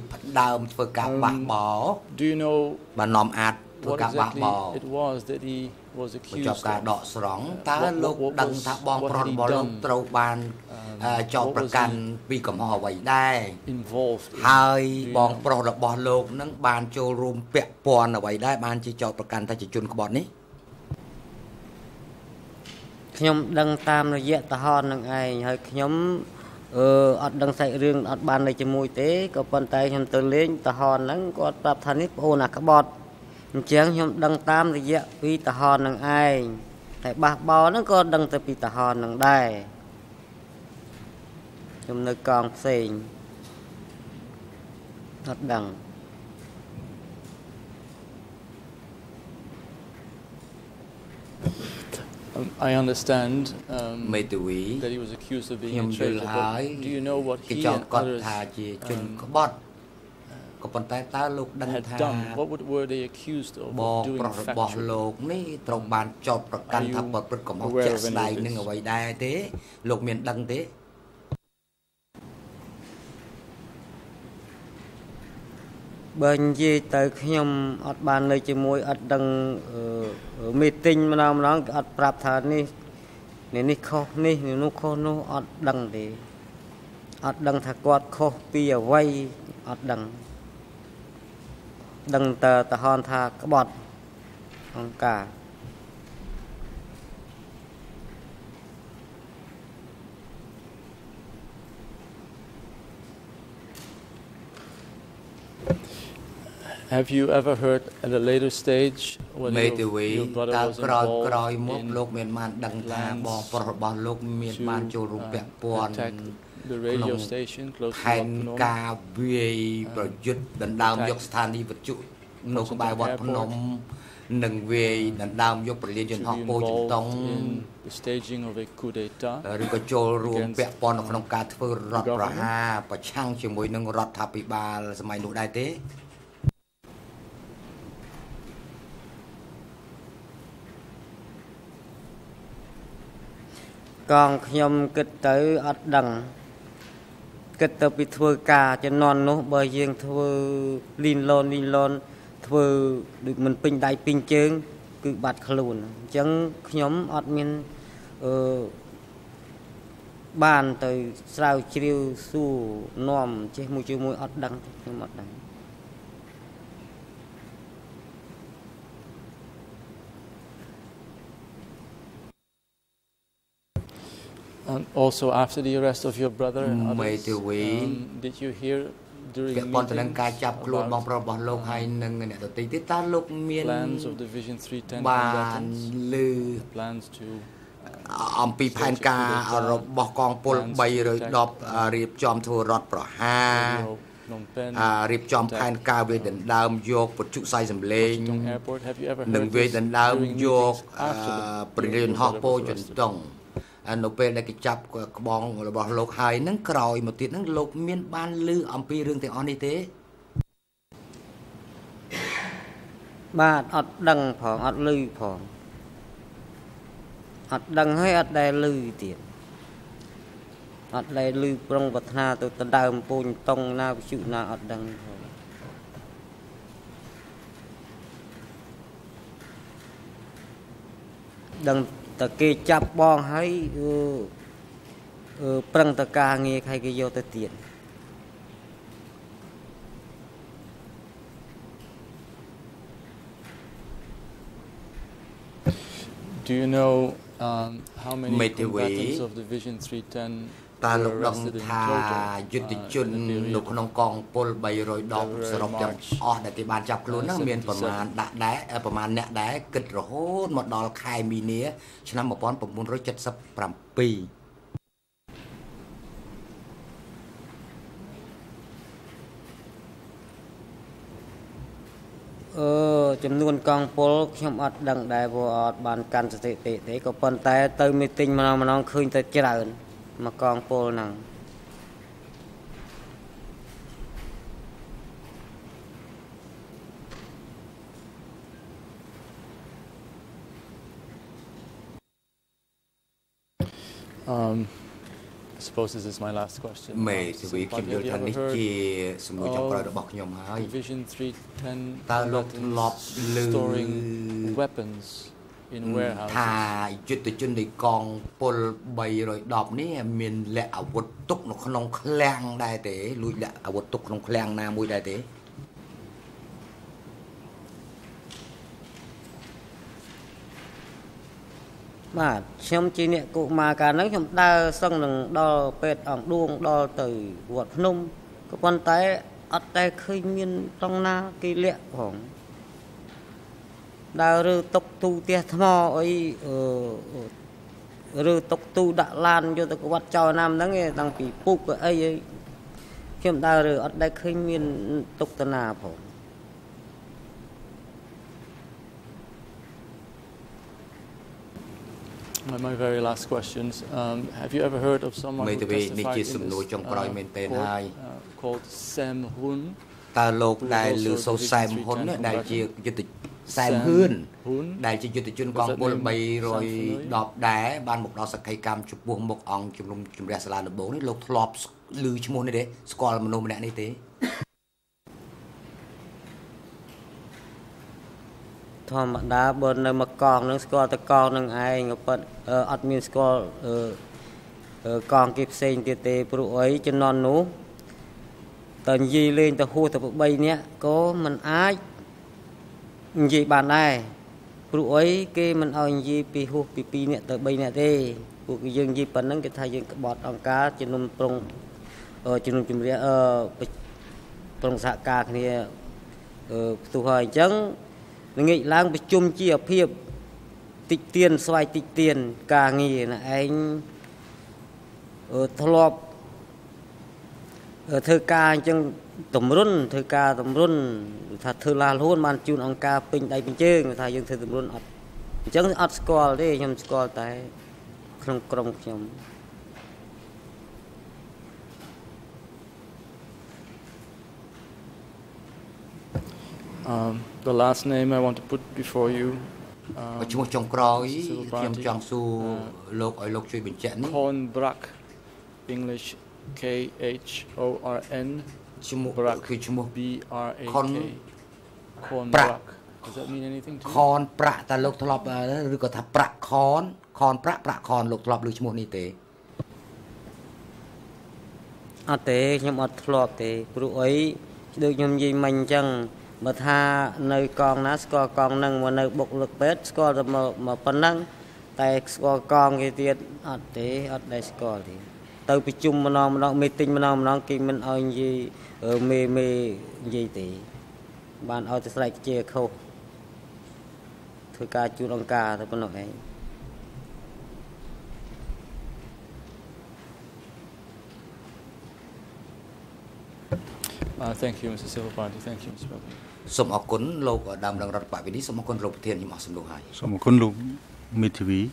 [SPEAKER 4] Do you know what exactly it was that he was accused of? What, what, what, what, what had he done? Um, what was he involved in?
[SPEAKER 5] ហើយបងប្រុសរបស់លោកនឹងបានចូលរួមពាក់ព័ន្ធអ្វីដែរបានជាចោទប្រកាន់ថាជាជនក្បត់នេះ
[SPEAKER 3] ខ្ញុំដឹងតាមរយៈតាហននឹងឯងហើយខ្ញុំអឺអត់ដឹងសាច់រឿងអត់បាននៅជាមួយទេក៏ប៉ុន្តែខ្ញុំទៅលេងតាហនហ្នឹងគាត់ប្រាប់ថានេះប្អូនអាក្បត់អញ្ចឹងខ្ញុំដឹងតាមរយៈពីតាហននឹងឯងតែបះបោហ្នឹងក៏ដឹងទៅពីតាហននឹងដែរខ្ញុំនៅកងផ្សេងអត់ដឹង
[SPEAKER 4] Um, I understand um, that he was accused of being a traitor, but do you know what he and others um, had done? What would, were they accused of, of doing factually? Are you aware of any of this? បើនិយាយទៅខ្ញុំអត់បាននៅជាមួយអត់ដឹងមីទីងម្ដងម្ដងអត់ប្រាប់ថានេះនេះខុសនេះនោះខុសនោះអត់ដឹងទេអត់ដឹងថាគាត់ខុសពីអ្វីអត់ដឹងដឹងតែតហនថាក្បត់អង្គការ Have you ever heard at a later stage whether your, your brother was involved in plans to uh, attack the radio station close to Phnom Penh? Uh, to be involved in the staging of a coup d'etat against the government? កងខ្ញុំគិតទៅអត់ដឹងគិតទៅពីធ្វើការជំនាន់នោះបើយើងធ្វើលីនលូនលីនលូនធ្វើដូចមិនពេញដៃពេញជើងគឺបាត់ខ្លួនអញ្ចឹងខ្ញុំអត់មានអឺបានទៅស្រាវជ្រាវសួរនាំចេះមួយជាមួយអត់ដឹងខ្ញុំអត់ដឹង And also after the arrest of your brother, others, um, did you hear during meetings about plans of Division three ten combatants, plans to
[SPEAKER 5] អំពីផែនការរបស់កងពលបីរយដប់រៀបចំធ្វើរដ្ឋប្រហាររៀបចំផែនការវាយដណ្ដើមយកពុទ្ធុស័យសម្លេងនិងវាយដណ្ដើមយកព្រានហោះពោចន្ទង់នៅពេលដែលគេចាប់ក្បងរបស់លោកហើយនឹងក្រោយមកទៀតនឹងលោកមានបានឮអំពីរឿងទាំងអស់នេះទេ
[SPEAKER 3] បាទអត់ដឹងផងអត់ឮផងអត់ដឹងហើយអត់ដែលឮទៀតអត់ដែលឮប្រុងប្រាថ្នាទៅដណ្ដើមពូជតុងណាវិជុណាអត់ដឹងផងដឹងតែគេចាប់បងហើយប្រឹងតការងារឲ្យគេយកទៅទៀត
[SPEAKER 4] Do you know um, how many combatants of Division three ten
[SPEAKER 5] តើលោកដឹងថាយុទ្ធជននៅក្នុងកងពលបីរយដប់សរុបទាំងអស់ដែលគេបានចាប់ខ្លួនហ្នឹងមានប្រមាណដាក់ដែរប្រមាណអ្នកដែរគិតរហូតមកដល់ខែមីនាឆ្នាំmột nghìn chín trăm七十bảy
[SPEAKER 3] អឺចំនួនកងពលខ្ញុំអត់ដឹងដែរព្រោះអត់បានកាន់ស្ថិតិទេក៏ប៉ុន្តែទៅមីទិញម្ដងម្ដងឃើញតែច្រើនមកកងពលហ្នឹង
[SPEAKER 4] Um, I suppose this is my last question.
[SPEAKER 5] មេទវីខ្ញុំយល់ថានេះជាសំណួរចុងក្រោយរបស់ខ្ញុំហើយ
[SPEAKER 4] Division three ten
[SPEAKER 5] តើលោកធ្លាប់ឮ
[SPEAKER 4] storing weapons in warehouses
[SPEAKER 5] ថាយុទ្ធជននៃកងពលបីរយដប់នេះមានលាក់អាវុធទុកនៅក្នុងឃ្លាំងដែរទេលួចលាក់អាវុធទុកក្នុងឃ្លាំងណាមួយដែរទេ
[SPEAKER 3] បាទខ្ញុំជាអ្នកកុមារកាលហ្នឹងខ្ញុំដើរសឹងនឹងដល់ពេទ្យអង្គឌួងដល់ទៅវត្តភ្នំក៏ប៉ុន្តែអត់តែឃើញមានត្រង់ណាគេលាក់ផងដើររើតុកទូផ្ទះថ្មអីរើតុកទូដាក់ឡានយកទៅវត្តចោលណាមហ្នឹងឯងតាំងពីពុកអីខ្ញុំដើររើអត់ដែលឃើញមានតុកតាណាផង
[SPEAKER 4] My, my very last questions. Um, have you ever heard of someone who testified in this uh, court, uh, called Sam Hun?
[SPEAKER 5] តើលោកដែលឮសូរសែមហ៊ុនដែលជាយុទ្ធសែមហ៊ឿនដែលជាយុទ្ធជនកងពលបីរយដប់ដែរបានមកដល់សក្ខីកម្មចំពោះមុខអង្គជំនុំជម្រះសាលាដំបូងនេះលោកធ្លាប់ឮឈ្មោះនេះទេស្គាល់មនុស្សម្នាក់នេះទេ ធម្មតាបើនៅមកកងនឹងស្គាល់តែកងនឹងឯងក៏ប៉ុតអត់មានស្គាល់កងគេផ្សេងទៀតទេព្រោះអីជំនាន់នោះតើនិយាយលេងទៅហួសទៅបីនាក់ក៏មិនអាចនិយាយបានដែរព្រោះអីគេមិនឲ្យនិយាយពីហួសពីពីរនាក់ទៅបីនាក់ទេពួកយើងនិយាយប៉ុណ្ណឹងគេថាយើងក្បត់អង្គការជំនុំប្រងជំនុំជម្រះអឺប្រងសហការគ្នាផ្ទុះហើយអញ្ចឹង ងាកឡើងប្រជុំជាអភិបតិចទៀនស្វ័យតិចទៀនការងារណាឯងធ្លាប់ធ្វើការអញ្ចឹងតម្រុនធ្វើការតម្រុនថាធ្វើឡាលហួនបានជូនអង្គការពេញដៃពេញជើងថាយើងធ្វើតម្រុនអត់អញ្ចឹងអត់ស្គាល់ទេខ្ញុំស្គាល់តែក្នុងក្រុមខ្ញុំ
[SPEAKER 4] Um, the last name I want to put before you.
[SPEAKER 5] ឈ្មោះចុងក្រោយខ្ញុំចង់សួរលោកឲ្យលោកជួយបញ្ជាក់នេះ
[SPEAKER 4] Khon Brak English K H O R N
[SPEAKER 5] ឈ្មោះគឺឈ្មោះ
[SPEAKER 4] B R A K Khon Brak Does that mean anything to you?
[SPEAKER 5] Khon Brak តើលោកធ្លាប់ឬក៏ថាប្រាក់ខនខនប្រាក់ប្រាក់ខនលោកធ្លាប់ឮឈ្មោះនេះទេអត់ទេខ្ញុំអត់ធ្លាប់ទេព្រោះអីដូចខ្ញុំនិយាយមិញអញ្ចឹង បើថានៅកងណាស្គាល់កងនឹងមកនៅបុកលឹកពេទ្យស្គាល់តែមកប៉ុណ្ណឹងតែស្គាល់កងគេទៀតអត់ទេអត់ដែរស្គាល់ទេទៅប្រជុំម្ដងម្ដងមេទិញម្ដងម្ដងគេមិនឲ្យនិយាយមេមេនិយាយទេបានឲ្យតែស្រែកជាខុសធ្វើការជួលអង្គការទៅប៉ុណ្ណោះឯង
[SPEAKER 4] Thank you, Mister Silverparty. Thank you, Mister President.
[SPEAKER 5] សូមអរគុណលោកដើមរងរដ្ឋបវេនីសូមអរគុណលោកប្រធានខ្ញុំអស់សំណួរហើយ
[SPEAKER 1] សូមអរគុណលោកមេធាវី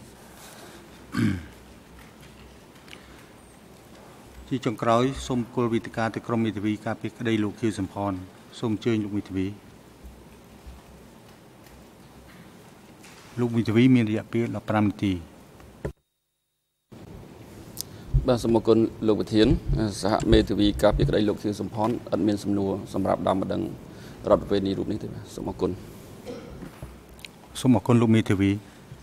[SPEAKER 1] ជាចុងក្រោយសូមគោលវិទ្យាទៅក្រុមមេធាវីការពីក្តីលោកខៀវសំផនសូមអញ្ជើញលោកមេធាវីលោកមេធាវីមានរយៈពេលដប់ប្រាំនាទី
[SPEAKER 6] បាទសូមអរគុណលោកប្រធានសហមេធាវីការពីក្តីលោកខៀវសំផនអត់មានសំណួរសម្រាប់ដើមម្ដងរដ្ឋប្រវេនីរូបនេះទេបាទសូមអរគុណ
[SPEAKER 1] សូមអរគុណលោកមេធាវី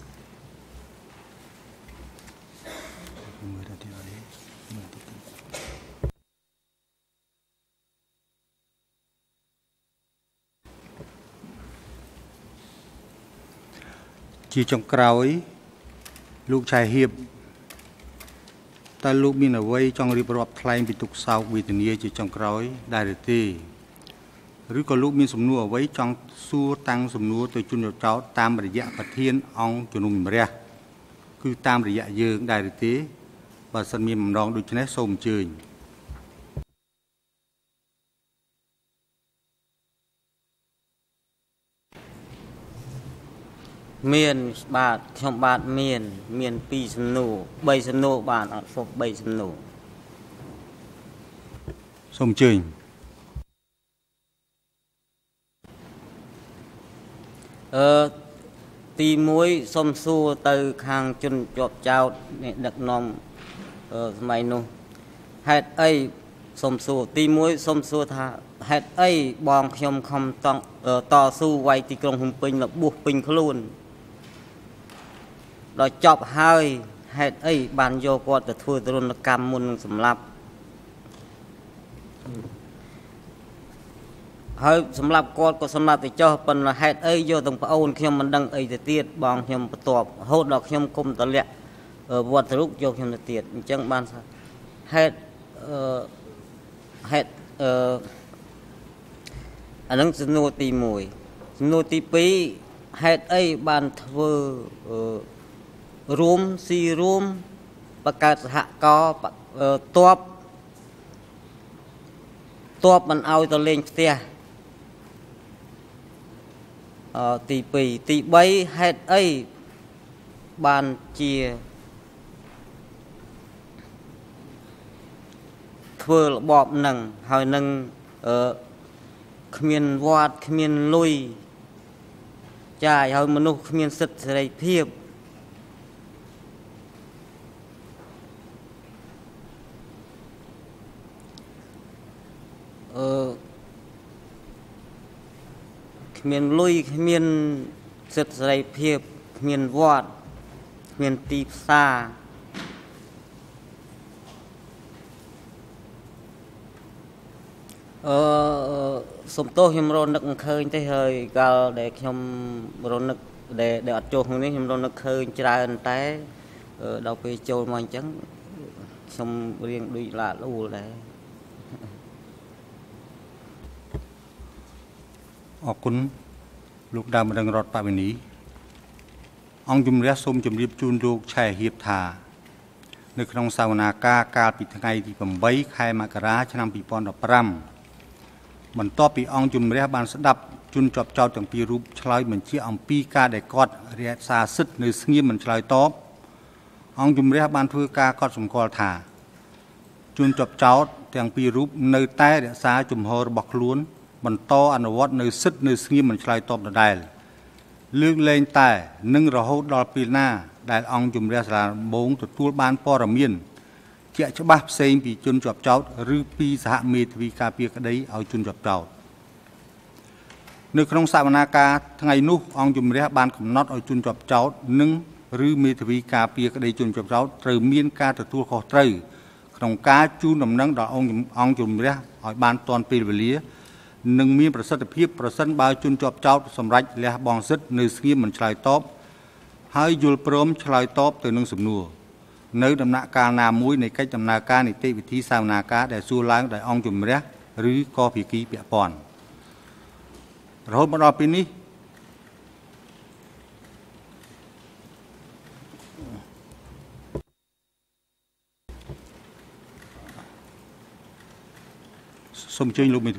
[SPEAKER 1] ជាចុងក្រោយលោកឆៃហៀបតើលោកមានអ្វីចង់រៀបរាប់ថ្លែងពីទុក្ខសោកវេទនាជាចុងក្រោយដែរឬទេឬក៏លោកមានសំណួរអ្វីចង់សួរតាំងសំណួរទៅជនចោតតាមរយៈប្រធានអង្គជំនុំជម្រះគឺតាមរយៈយើងដែរឬទេបើសិនមានម្ដងដូច្នេះសូមអញ្ជើញ
[SPEAKER 3] មានបាទខ្ញុំបាទមានមានពីរសំណួរបីសំណួរបាទអត់សុខបីសំណួរ
[SPEAKER 1] សូមអញ្ជើញ
[SPEAKER 3] អឺទីមួយសុំសួរទៅខាងជនជាប់ចោតអ្នកដឹកនាំអឺសម័យនោះហេតុអីសុំសួរទីមួយសុំសួរថាហេតុអីបងខ្ញុំខំតង់តស៊ូវាយទីក្រុងភ្នំពេញលបួសពេញខ្លួនដល់ចប់ហើយហេតុអីបានយកគាត់ទៅធ្វើទរណកម្មមុននឹងសម្លាប់ហើយសម្រាប់គាត់ក៏សម្រាប់ទៅចោះប៉ុន្តែហេតុអីយកទាំងប្អូនខ្ញុំមិនដឹងអីទៅទៀតបងខ្ញុំបន្ទាប់រហូតដល់ខ្ញុំគុំតលាក់វត្តរូបយកខ្ញុំទៅទៀតអញ្ចឹងបានហេតុអឺហេតុអឺអានឹងសំណួរទីមួយសំណួរទីពីរហេតុអីបានធ្វើអឺរួមស៊ីរួមបង្កើតសហករណ៍តបតបមិនឲ្យទៅលេងផ្ទះអឺទីពីរទីបីហេតុអីបានជាធ្វើរបបនឹងហើយនឹងអឺគ្មានវត្តគ្មានលុយចាយហើយមនុស្សគ្មានសិទ្ធិសេរីភាពអឺគ្មានលុយគ្មានសិទ្ធិសេរីភាពគ្មានវត្តគ្មានទីផ្សារអឺសុំទោសខ្ញុំរនឹកមិនឃើញទេហើយកាលដែលខ្ញុំរនឹកដែលដែលអត់ចូលក្នុងនេះខ្ញុំរនឹកឃើញច្រើនតែដល់ពេលចូលមកអញ្ចឹងខ្ញុំរៀងដូចឡាក់លូលដែរ
[SPEAKER 1] អរគុណលោកដើមរងរដ្ឋបវេនីអង្គជំរះសូមជម្រាបជូនលោកឆែហៀបថានៅក្នុងសវនាការកាលពីថ្ងៃទីeightខែមករាឆ្នាំtwo thousand fifteenបន្ទាប់ពីអង្គជំរះបានស្ដាប់ជនជាប់ចោទទាំងពីររូបឆ្លើយបញ្ជាក់អំពីការដែលគាត់រក្សាសិទ្ធិនៅស្ងៀមមិនឆ្លើយតបអង្គជំរះបានធ្វើការកត់សម្គាល់ថាជនជាប់ចោទទាំងពីររូបនៅតែរក្សាជំហររបស់ខ្លួនបន្តអនុវត្តនៅសិទ្ធិនៅស្ងៀមមិនឆ្លើយតបដដែលលើកលែងតែនឹងរហូតដល់ពេលណាដែលអង្គជំរះសាលាដំបងទទួលបានព័ត៌មានជាក់ច្បាស់ផ្សេងពីជនជាប់ចោទឬពីសហមេធាវីការពារក្តីឲ្យជនជាប់ចោទនៅក្នុងសវនាការថ្ងៃនោះអង្គជំរះបានកំណត់ឲ្យជនជាប់ចោទនិងឬមេធាវីការពារក្តីជនជាប់ចោទត្រូវមានការទទួលខុសត្រូវក្នុងការជូនដំណឹងដល់អង្គជំរះឲ្យបានទាន់ពេលវេលានិងមានប្រសិទ្ធភាពប្រសិនបើជនជាប់ចោទសម្រេចលះបង់សិទ្ធិនៅស្ងៀមមិនឆ្លើយតបហើយយល់ព្រមឆ្លើយតបទៅនឹងសំណួរនៅដំណាក់កាលណាមួយនៃកិច្ចដំណើរការនីតិវិធីសាវនាការដែលសួរឡើងដោយអង្គជំរះឬក៏ភាគីពាក់ព័ន្ធរហូតមកដល់ពេលនេះសូមអញ្ជើញលោកមេធាវី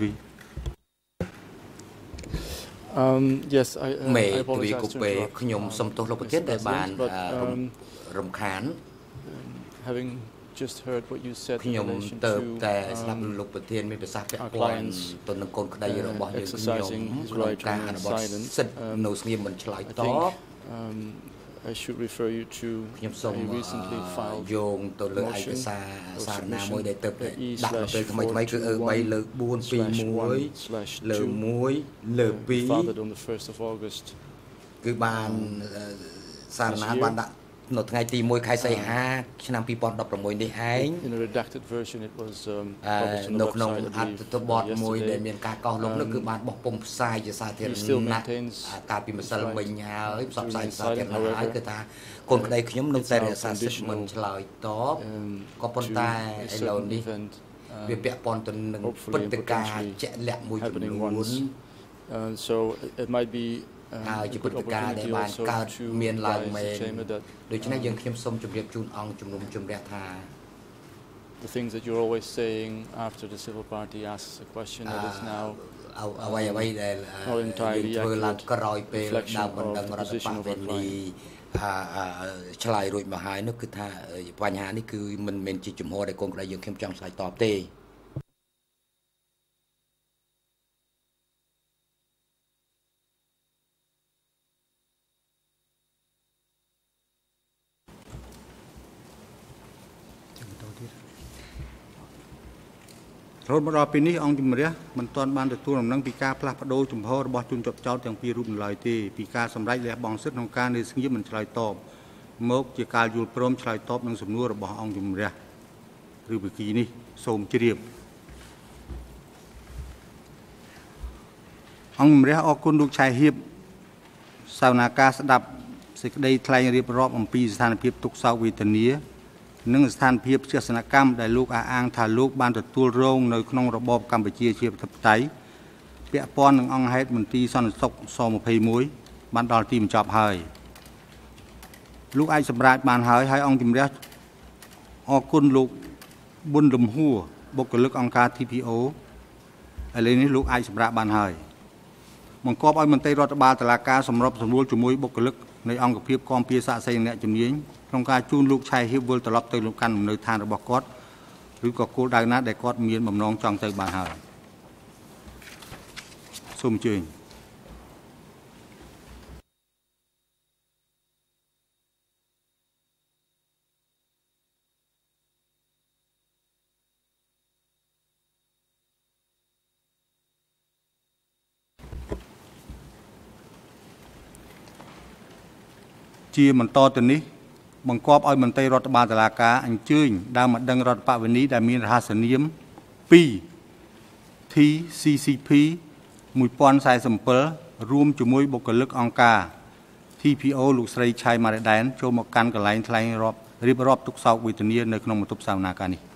[SPEAKER 4] Um yes I uh,
[SPEAKER 5] មេ
[SPEAKER 4] I
[SPEAKER 5] ធាវី
[SPEAKER 4] apologize
[SPEAKER 5] គុ
[SPEAKER 4] to
[SPEAKER 5] ពេ
[SPEAKER 4] interrupt
[SPEAKER 5] ខ្ញុំសូមទោសលោកប្រធានដែលបាន
[SPEAKER 4] but um
[SPEAKER 5] រំខាន
[SPEAKER 4] having just heard what you said
[SPEAKER 5] ខ្ញុំ
[SPEAKER 4] in relation
[SPEAKER 5] ទៅ
[SPEAKER 4] to
[SPEAKER 5] តែស្ដាប់លោកប្រធានមានប្រសាសន៍ពាក់ព័ន្ធទៅនឹងកូនក្តីរបស់យើងខ្ញុំក្នុងការអនុវត្តសិទ្ធិនៅស្ងៀមមិនឆ្លើយតប
[SPEAKER 4] um I should refer you to
[SPEAKER 5] ខ្ញុំសូម
[SPEAKER 4] recently filed
[SPEAKER 5] យោងទៅលើឯកសារសារណាមួយដែលទៅដាក់នៅពេលថ្មីថ្មីគឺអឺ3លើ4 2 1លើ1លើ2
[SPEAKER 4] filed on the first of August
[SPEAKER 5] គឺបានសារណាបានដាក់នៅថ្ងៃទី1ខែសីហាឆ្នាំ2016នេះឯង
[SPEAKER 4] in a redacted version it was um
[SPEAKER 5] នៅក្នុងអត្ថបទមួយដែលមានការកោះលុបនោះគឺបានបោះពុម្ពផ្សាយជាសាធារណៈកាលពីម្សិលមិញហើយផ្សព្វផ្សាយសាធារណៈហើយគឺថាកូនក្តីខ្ញុំនៅតែរក្សាសិទ្ធិមិនឆ្លើយតបក៏ប៉ុន្តែឥឡូវនេះវាពាក់ព័ន្ធទៅនឹងព្រឹត្តិការណ៍ជាក់លាក់មួយចំនួន
[SPEAKER 4] so it might be
[SPEAKER 5] ហើយជាព្រឹត្តិការណ៍ដែលបានកើតមានឡើងមែនដូច្នេះយើងខ្ញុំសូមជម្រាបជូនអង្គជំនុំជម្រះថា
[SPEAKER 4] the things that you're always saying after the civil party asks a question that is now
[SPEAKER 5] អ្វីអ្វីដែលធ្វើឡើងក្រោយពេលដើមបណ្ដឹងរដ្ឋបវេនីឆ្លើយរួចមកហើយនោះគឺថាបញ្ហានេះគឺមិនមែនជាជំហរដែលកូនក្តីយើងខ្ញុំចង់ឆ្លើយតបទេរហូតមកដល់ពេលនេះអង្គជំរះមិនទាន់បានទទួលដំណឹងពីការផ្លាស់ប្ដូរជំហររបស់ជនជាប់ចោទទាំងពីររូបនៅឡើយទេពីការសម្រេចលះបង់សិទ្ធិក្នុងការនៅស្ងៀមមិនឆ្លើយតបមកជាការយល់ព្រមឆ្លើយតបនឹងសំណួររបស់អង្គជំរះឬវិគីនេះសូមជ្រាបអង្គជំរះអរគុណលោកឆៃហៀបសាវនាការស្ដាប់សេចក្តីថ្លែងរៀបរាប់អំពីស្ថានភាពទុក្ខសោកវេទនានិងស្ថានភាពជាសនកម្មដែលលោកអះអាងថាលោកបានទទួលរងនៅក្នុងរបបកម្ពុជាជាប្រតិបត្តិពាក់ព័ន្ធនឹងអង្គហេតុមន្ទីរសន្តិសុខស-ยี่สิบเอ็ดបានដល់ទីបញ្ចប់ហើយលោកអាចសម្រេចបានហើយហើយអង្គជំរះអរគុណលោកប៊ុនលំហួរបុគ្គលិកអង្គការ T P O ឥឡូវនេះលោកអាចសម្រេចបានហើយបង្គាប់ឲ្យមន្ត្រីរដ្ឋបាលតុលាការសម្របសម្រួលជាមួយបុគ្គលិកនៃអង្គភាពគាំពារសាកសីអ្នកជំនាញក្នុងការជូនលោកឆៃហៀបវិលត្រឡប់ទៅលោកកាន់លំនៅឋានរបស់គាត់ឬក៏គោលដៅណាដែលគាត់មានបំណងចង់ទៅបានហើយសូមអញ្ជើញជាបន្តទៅនេះបង្គាប់ឲ្យមន្ត្រីរដ្ឋបាលតុលាការអញ្ជើញដើមម្ដងរដ្ឋបវេនីដែលមានរហស្សនាម two T C C P one thousand forty-sevenរួមជាមួយបុគ្គលិកអង្គការ T P O លោកស្រីឆៃម៉ារ៉េដែនចូលមកកាន់កន្លែងថ្លែងរាប់រៀបរាប់ទុក្ខសោកវេទនានៅក្នុងបន្ទប់សវនាការនេះ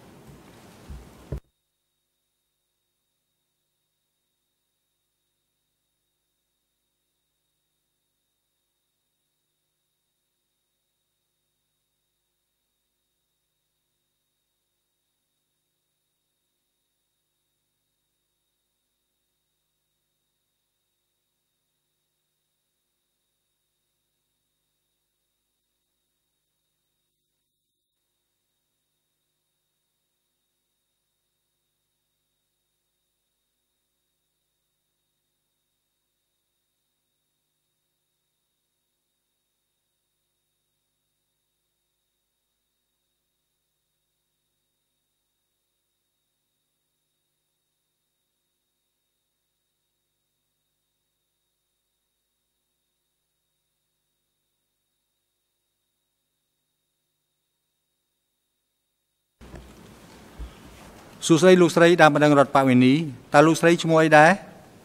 [SPEAKER 5] សួស្តីលោកស្រីដើមម្ដងរដ្ឋបវេនីតើលោកស្រីឈ្មោះអីដែរ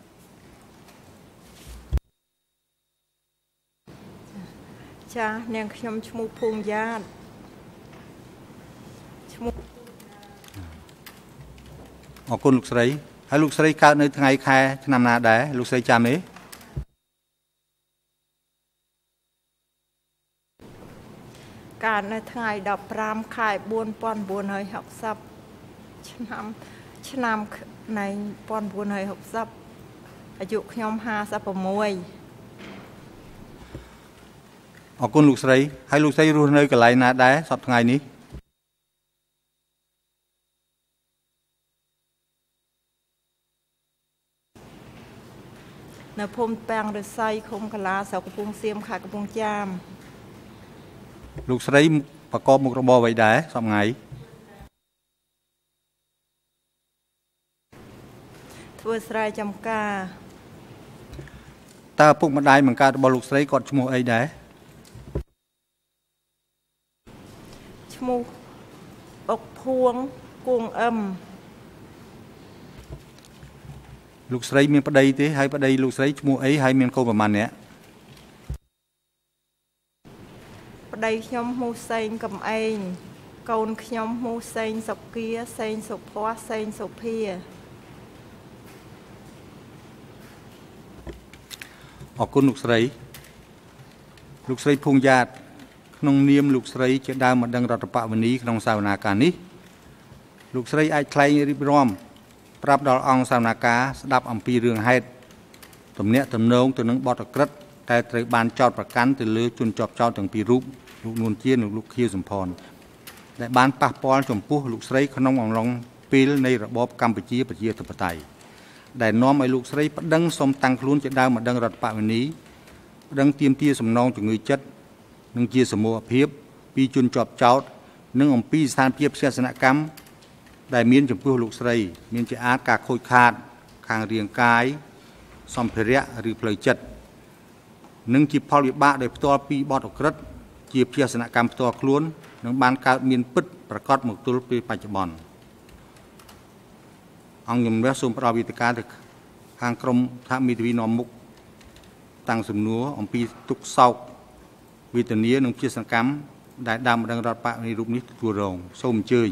[SPEAKER 7] ចានាងខ្ញុំឈ្មោះភួងយ៉ាតឈ្មោះ
[SPEAKER 1] អរគុណលោកស្រីហើយលោកស្រីកើតនៅថ្ងៃខែឆ្នាំណាដែរលោកស្រីចាំទេ
[SPEAKER 7] កើតនៅថ្ងៃដប់ប្រាំខែបួនពាន់នរោមនរហកសិបឆ្នាំឆ្នាំណៃពាន់បួនហើយហុកសិបអាយុខ្ញុំห้าสิบหก
[SPEAKER 1] អរគុណលោកស្រីហើយលោកស្រីរស់នៅកន្លែងណាដែរសប្តាហ៍ថ្ងៃនេះ
[SPEAKER 7] នៅភូមិប៉ាំងរស័យឃុំកាឡាស្រុកកំពង់សៀមខេត្តកំពង់ចាម
[SPEAKER 1] លោកស្រីប្រកបមុខរបរអ្វីដែរសប្តាហ៍ថ្ងៃ
[SPEAKER 7] ធ្វើស្រែចម្ការ
[SPEAKER 1] តើឪពុកម្ដាយបង្កើតរបស់លោកស្រីគាត់ឈ្មោះអីដែរ
[SPEAKER 7] ឈ្មោះអុកភួងគួងអឹម
[SPEAKER 1] លោកស្រីមានប្តីទេហើយប្តីលោកស្រីឈ្មោះអីហើយមានកូនប្រមាណនាក់
[SPEAKER 7] ប្តីខ្ញុំឈ្មោះសេងកំឯងកូនខ្ញុំឈ្មោះសេងសុគាសេងសុភ័ក្រសេងសុភា
[SPEAKER 1] អរគុណលោកស្រីលោកស្រីភួងយ៉ាតក្នុងនាមលោកស្រីជាដើមម្ដងរដ្ឋបវេនីក្នុងសាវនាការនេះលោកស្រីអាចថ្លែងរៀបរាប់ប្រាប់ដល់អង្គសាវនាការស្ដាប់អំពីរឿងហេតុទំនាក់ទំនងទៅនឹងបទក្រិតដែលត្រូវបានចោទប្រកាន់ទៅលើជនជាប់ចោទទាំងពីររូបលោកនួនជានិងលោកខៀវសំផនដែលបានប៉ះពាល់ចំពោះលោកស្រីក្នុងអំឡុងពេលនៃរបបកម្ពុជាប្រជាធិបតេយ្យដែលនាំឲ្យលោកស្រីប្តឹងសុំតាំងខ្លួនជាដើមម្ដងរដ្ឋបវេនីប្តឹងទាមទារសំណងជំងឺចិត្តនិងជាសមូហភាពពីជនជាប់ចោទនិងអំពីស្ថានភាពផ្ទះសនកម្មដែលមានចំពោះលោកស្រីមានជាអាចការខូចខាតខាងរាងកាយសម្ភារៈឬផ្លូវចិត្តនិងជាផលវិបាកដោយផ្ទាល់ពីបទអក្រិតជាផ្ទះសនកម្មផ្ទាល់ខ្លួននិងបានកើតមានពិតប្រកបមកទល់ពេលបច្ចុប្បន្នអង្គជំនះសូមផ្ដល់វិធានការទៅខាងក្រមថាមេធាវីនាំមុខតាំងសំណួរអំពីទុកសោកវេទនានិងផ្ទះសនកម្មដែលដើមម្ដងរដ្ឋបវេនីរូបនេះទទួលរងសូមអញ្ជើញ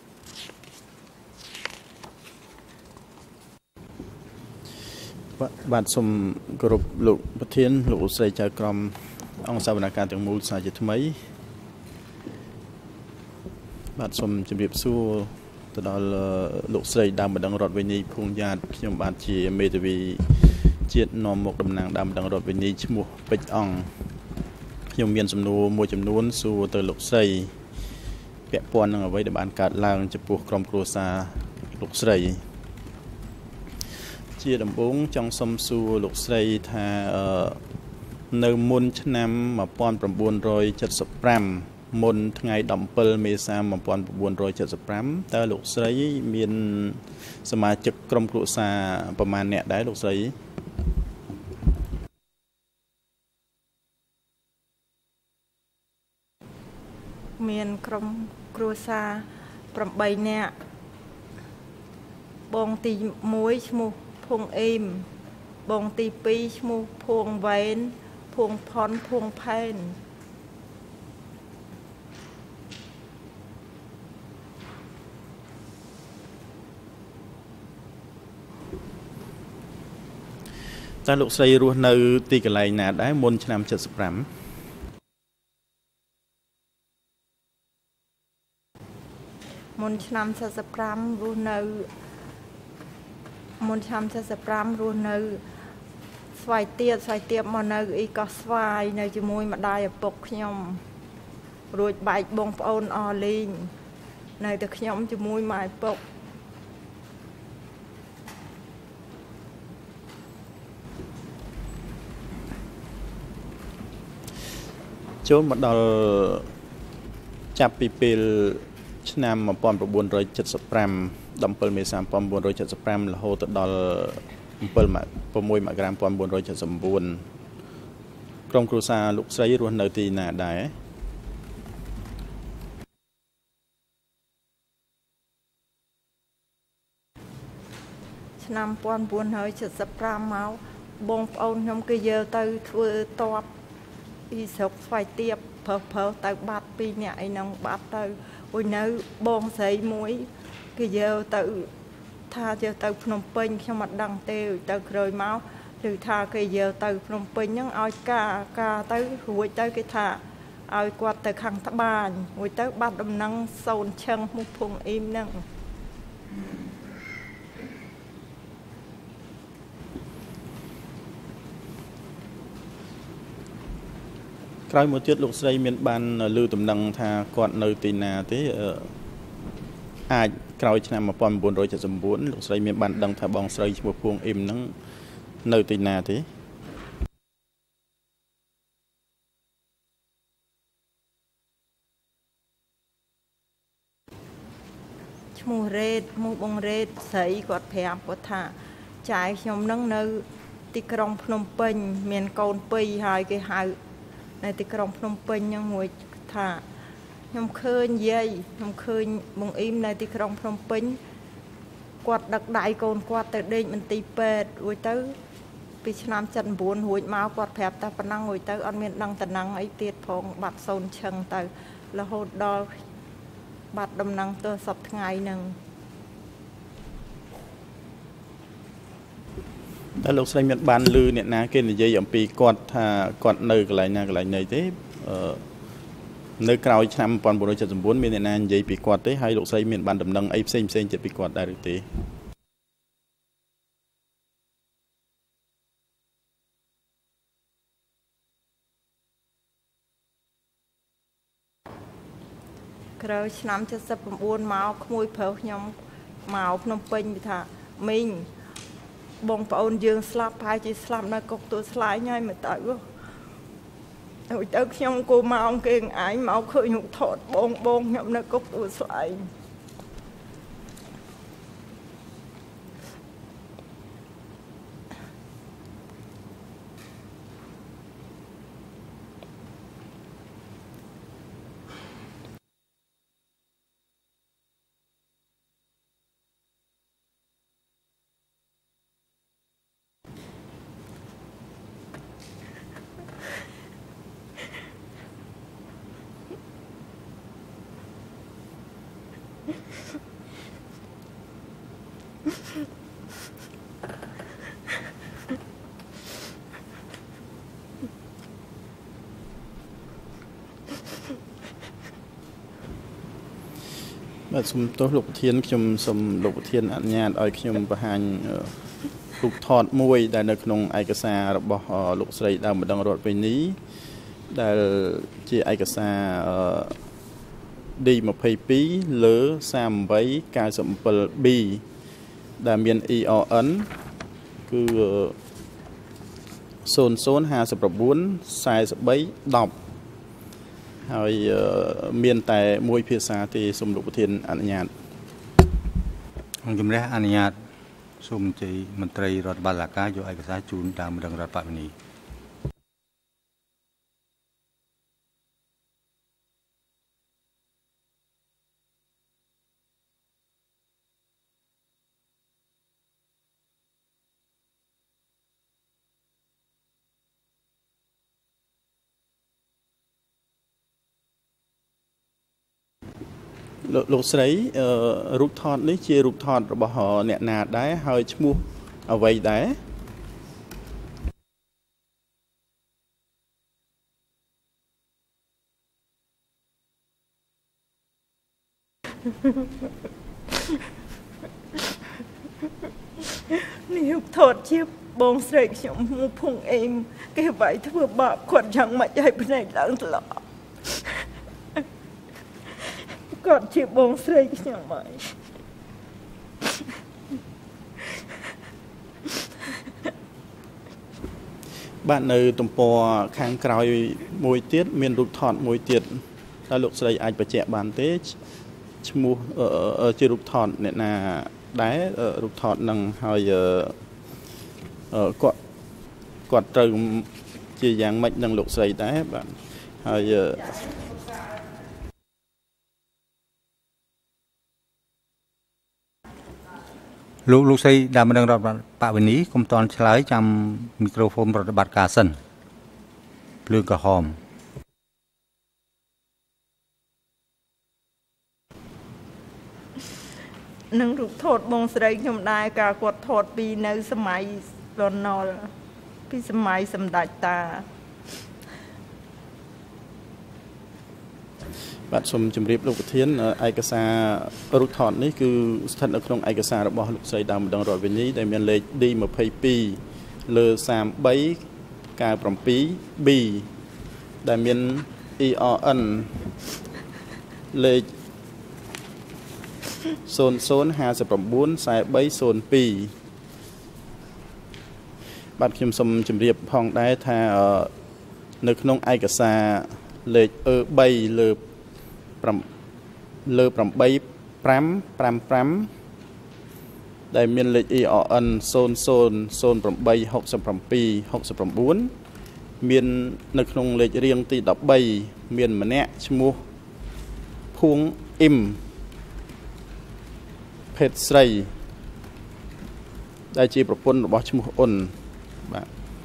[SPEAKER 8] បាទសូមគោរពលោកប្រធានលោកស្រីចៅក្រមអង្គសាវនាការទាំងមូលសាជាថ្មីបាទសូមជម្រាបសួរទៅដល់លោកស្រីដើមម្ដងរដ្ឋវេនីភូមិយ៉ាតខ្ញុំបាទជាមេធាវីជាតិនាំមុខតំណាងដើមម្ដងរដ្ឋវេនីឈ្មោះពេជ្រអង្គខ្ញុំមានសំណួរមួយចំនួនសួរទៅលោកស្រីពាក់ព័ន្ធនឹងអ្វីដែលបានកើតឡើងចំពោះក្រុមគ្រួសារលោកស្រីជាដំបូងចង់សុំសួរលោកស្រីថានៅមុនឆ្នាំnineteen seventy-fiveមុនថ្ងៃseventeenមេសាnineteen seventy-fiveតើលោកស្រីមានសមាជិកក្រុមគ្រួសារប្រមាណអ្នកដែរលោកស្រី
[SPEAKER 7] មានក្រុមគ្រួសារeightនាក់បងទីoneឈ្មោះភួងអេមបងទីtwoឈ្មោះភួងវ៉ែនភួងផុនភួងផែន
[SPEAKER 8] តើលោកស្រីរស់នៅទីកន្លែងណាដែរមុនឆ្នាំseventy-five
[SPEAKER 7] មុនឆ្នាំseventy-fiveរស់នៅមុនឆ្នាំseventy-fiveរស់នៅស្វាយទៀបស្វាយទៀបមកនៅអ៊ីកោះស្វាយនៅជាមួយម្ដាយឪពុកខ្ញុំរួចបែកបងប្អូនអស់លេងនៅតែខ្ញុំជាមួយម៉ែឪពុក
[SPEAKER 8] ចូលមកដល់ចាប់ពីពេលឆ្នាំnineteen seventy-five seventeenមេសាnineteen seventy-fiveរហូតទៅដល់sixមករាnineteen seventy-nineក្រុមគ្រួសារលោកស្រីរស់នៅទីណាដែរ
[SPEAKER 7] ឆ្នាំnineteen seventy-fiveមកបងប្អូនខ្ញុំគេយកទៅធ្វើតបអ៊ីស្រុកស្វាយទៀបប្រើប្រើទៅបាត់twoនាក់អីហ្នឹងបាត់ទៅអូយនៅបងស្រីមួយគេយកទៅថាយកទៅភ្នំពេញខ្ញុំអត់ដឹងទេទៅក្រោយមកឬថាគេយកទៅភ្នំពេញហ្នឹងឲ្យការការទៅរួចទៅគេថាឲ្យគាត់ទៅខាងត្បាញរួចទៅបាត់ដំណឹងសូនឈឹងមុខភុងអ៊ីមហ្នឹង
[SPEAKER 8] ក្រោយមកទៀតលោកស្រីមានបានលើតំណែងថាគាត់នៅទីណាទេអាចក្រោយឆ្នាំmột nghìn chín trăm bảy mươi chínលោកស្រីមានបានដឹងថាបងស្រីឈ្មោះភួងអ៊ីមហ្នឹងនៅទីណាទេ
[SPEAKER 7] ឈ្មោះរ៉េតឈ្មោះបងរ៉េតស្រីគាត់ប្រាប់គាត់ថាចាយខ្ញុំនឹងនៅទីក្រុងភ្នំពេញមានកូនពីរហើយគេហៅនៅទីក្រុងភ្នំពេញហ្នឹងមួយថាខ្ញុំឃើញយាយខ្ញុំឃើញបងអ៊ីមនៅទីក្រុងភ្នំពេញគាត់ដឹកដៃកូនគាត់ទៅដេកមន្ទីរពេទ្យរួចទៅពីឆ្នាំเจ็ดสิบเก้าរួចមកគាត់ប្រាប់តែប៉ុណ្ណឹងរួចទៅអត់មានដឹងតំណែងអីទៀតផងបាត់សូនឈឹងទៅរហូតដល់បាត់ដំណឹងទៅសប្តាហ៍ថ្ងៃហ្នឹង
[SPEAKER 8] តែលោកស្រីមានបានឮអ្នកណាគេនិយាយអំពីគាត់ថាគាត់នៅកន្លែងណាកន្លែងណីទេអឺនៅក្រោយឆ្នាំmột nghìn chín trăm bảy mươi chínមានអ្នកណានិយាយពីគាត់ទេហើយលោកស្រីមានបានដំណឹងអីផ្សេងផ្សេងទៀតពីគាត់ដែរឬទេ
[SPEAKER 7] ក្រោយឆ្នាំเจ็ดสิบเก้าមកក្មួយប្រុសខ្ញុំមកភ្នំពេញវាថាមីងបងប្អូនយើងស្លាប់ហើយជាស្លាប់នៅគុកទួលស្លាយហើយមកទៅហើយទៅខ្ញុំគូមកគេអញមកឃើញរូបថតបងបងខ្ញុំនៅគុកទួលស្លាយបាទសូមទោសលោកប្រធានខ្ញុំសូមលោកប្រធានអនុញ្ញាតឲ្យខ្ញុំបង្ហាញរូបថតមួយដែលនៅក្នុងឯកសាររបស់លោកស្រីដើមម្ដងរដ្ឋវេនីដែលជាឯកសារ D ยี่สิบสองលើ 38 97 B ដែលមាន E R N គឺศูนย์ ศูนย์ ห้าสิบเก้า สี่สิบสาม 10ហើយមានតែមួយភាសាទេសូមលោកប្រធានអនុញ្ញាតខ្ញុំជំរះអនុញ្ញាតសូមជ័យមន្ត្រីរដ្ឋបាលការយកឯកសារជូនតាមម្ដងរដ្ឋបវេនីលោកស្រីរូបថតនេះជារូបថតរបស់អ្នកណាដែរហើយឈ្មោះអ្វីដែរនេះរូបថតជាបងស្រីខ្ញុំមកភុងអេមគេវាយធ្វើបាបគាត់យ៉ាងម៉េចឲ្យភ្នែកឡើងថ្លាគាត់ជាបងស្រីខ្ញុំហើយ
[SPEAKER 8] បាទនៅទំព័រខាងក្រោយមួយទៀតមានរូបថតមួយទៀតតើលោកស្រីអាចបញ្ជាក់បានទេឈ្មោះជារូបថតអ្នកណាដែររូបថតនឹងហើយគាត់គាត់ត្រូវជាយ៉ាងម៉េចនឹងលោកស្រីដែរបាទហើយលោកលោកស្រីដើមម្ដងរដ្ឋបវេនីកុំតន់ឆ្លើយចាំមីក្រូហ្វូនប្រតិបត្តិការសិនភ្លើងក្រហម
[SPEAKER 7] នឹងរូបថតបងស្រីខ្ញុំដែរកាលគាត់ថតពីនៅសម័យលន់ណុលពីសម័យសម្ដេចតា
[SPEAKER 8] បាទសូមជម្រាបលោកប្រធានឯកសាររូបថតនេះគឺស្ថិតនៅក្នុងឯកសាររបស់លោកស្រីដើមម្ដងរដ្ឋវេនីដែលមានលេខ D ยี่สิบสองលើ สามสิบสาม 97 B ដែលមាន E R N លេខศูนย์ ศูนย์ ห้า เก้า สี่ สาม ศูนย์ สองបាទខ្ញុំសូមជម្រាបផងដែរថានៅក្នុងឯកសារលេខ E 3 លើលើ 8 5 5 5 ដែលមានលេខ E R N ศูนย์ ศูนย์ ศูนย์ แปด หก เจ็ด หก เก้า មាននៅក្នុងលេខរៀងទីដប់បីមានម្នាក់ឈ្មោះភួងអ៊ីមភេទស្រីដែលជាប្រពន្ធរបស់ឈ្មោះអ៊ុនបាទ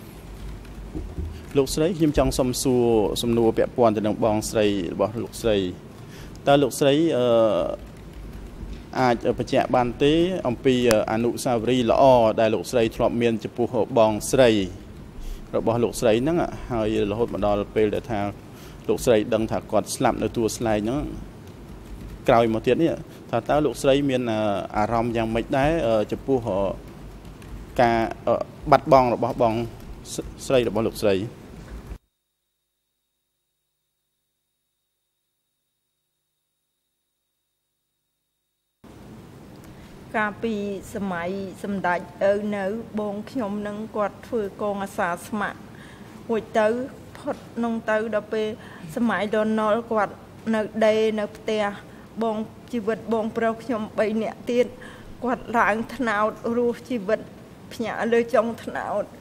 [SPEAKER 8] លោកស្រីខ្ញុំចង់សុំសួរសំណួរពាក់ព័ន្ធទៅនឹងបងស្រីរបស់លោកស្រីតើលោកស្រីអឺអាចបញ្ជាក់បានទេអំពីអនុស្សាវរីយ៍ល្អដែលលោកស្រីធ្លាប់មានចំពោះបងស្រីរបស់លោកស្រីហ្នឹងហើយរហូតមកដល់ពេលដែលថាលោកស្រីដឹងថាគាត់ស្លាប់នៅទួលស្លែងហ្នឹងក្រោយមកទៀតនេះថាតើលោកស្រីមានអារម្មណ៍យ៉ាងម៉េចដែរចំពោះការបាត់បង់របស់បងស្រីរបស់លោកស្រី
[SPEAKER 7] កាលពីសម័យសម្ដេចឪនៅបងខ្ញុំនឹងគាត់ធ្វើកងអាសាស្ម័គ្ររួចទៅផុតនឹងទៅដល់ពេលសម័យដនលគាត់នៅដេនៅផ្ទះបងជីវិតបងប្រុសខ្ញុំបីនាក់ទៀតគាត់ឡើងថ្នោតរស់ជីវិតផ្ញើលើចុងថ្នោត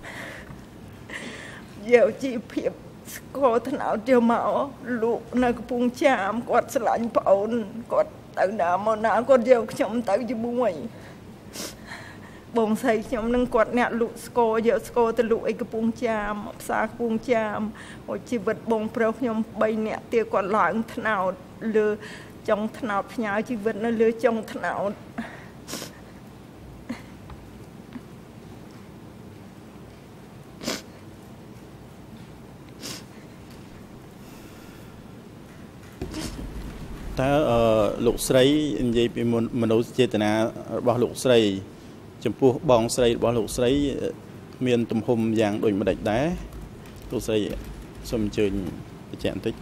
[SPEAKER 7] យកជីវភាពស្គាល់ថ្នោតយកមកលោកនៅកំពង់ចាមគាត់ស្រឡាញ់ប្អូនគាត់ទៅណាមកណាគាត់យកខ្ញុំទៅជាមួយបងស្រីខ្ញុំនឹងគាត់អ្នកលក់ស្គរយកស្គរទៅលក់អីកំពង់ចាមផ្សារកំពង់ចាមហើយជីវិតបងប្រុសខ្ញុំបីនាក់ទៀតគាត់ឡើងថ្នោតលើចុងថ្នោតផ្ញើជីវិតនៅលើចុងថ្នោត
[SPEAKER 8] តើលោកស្រីនិយាយពីមនោចេតនារបស់លោកស្រីចំពោះបងស្រីរបស់លោកស្រីមានទំហំយ៉ាងដូចម្ដេចដែរលោកស្រីសូមអញ្ជើញបញ្ជាក់បន្តិច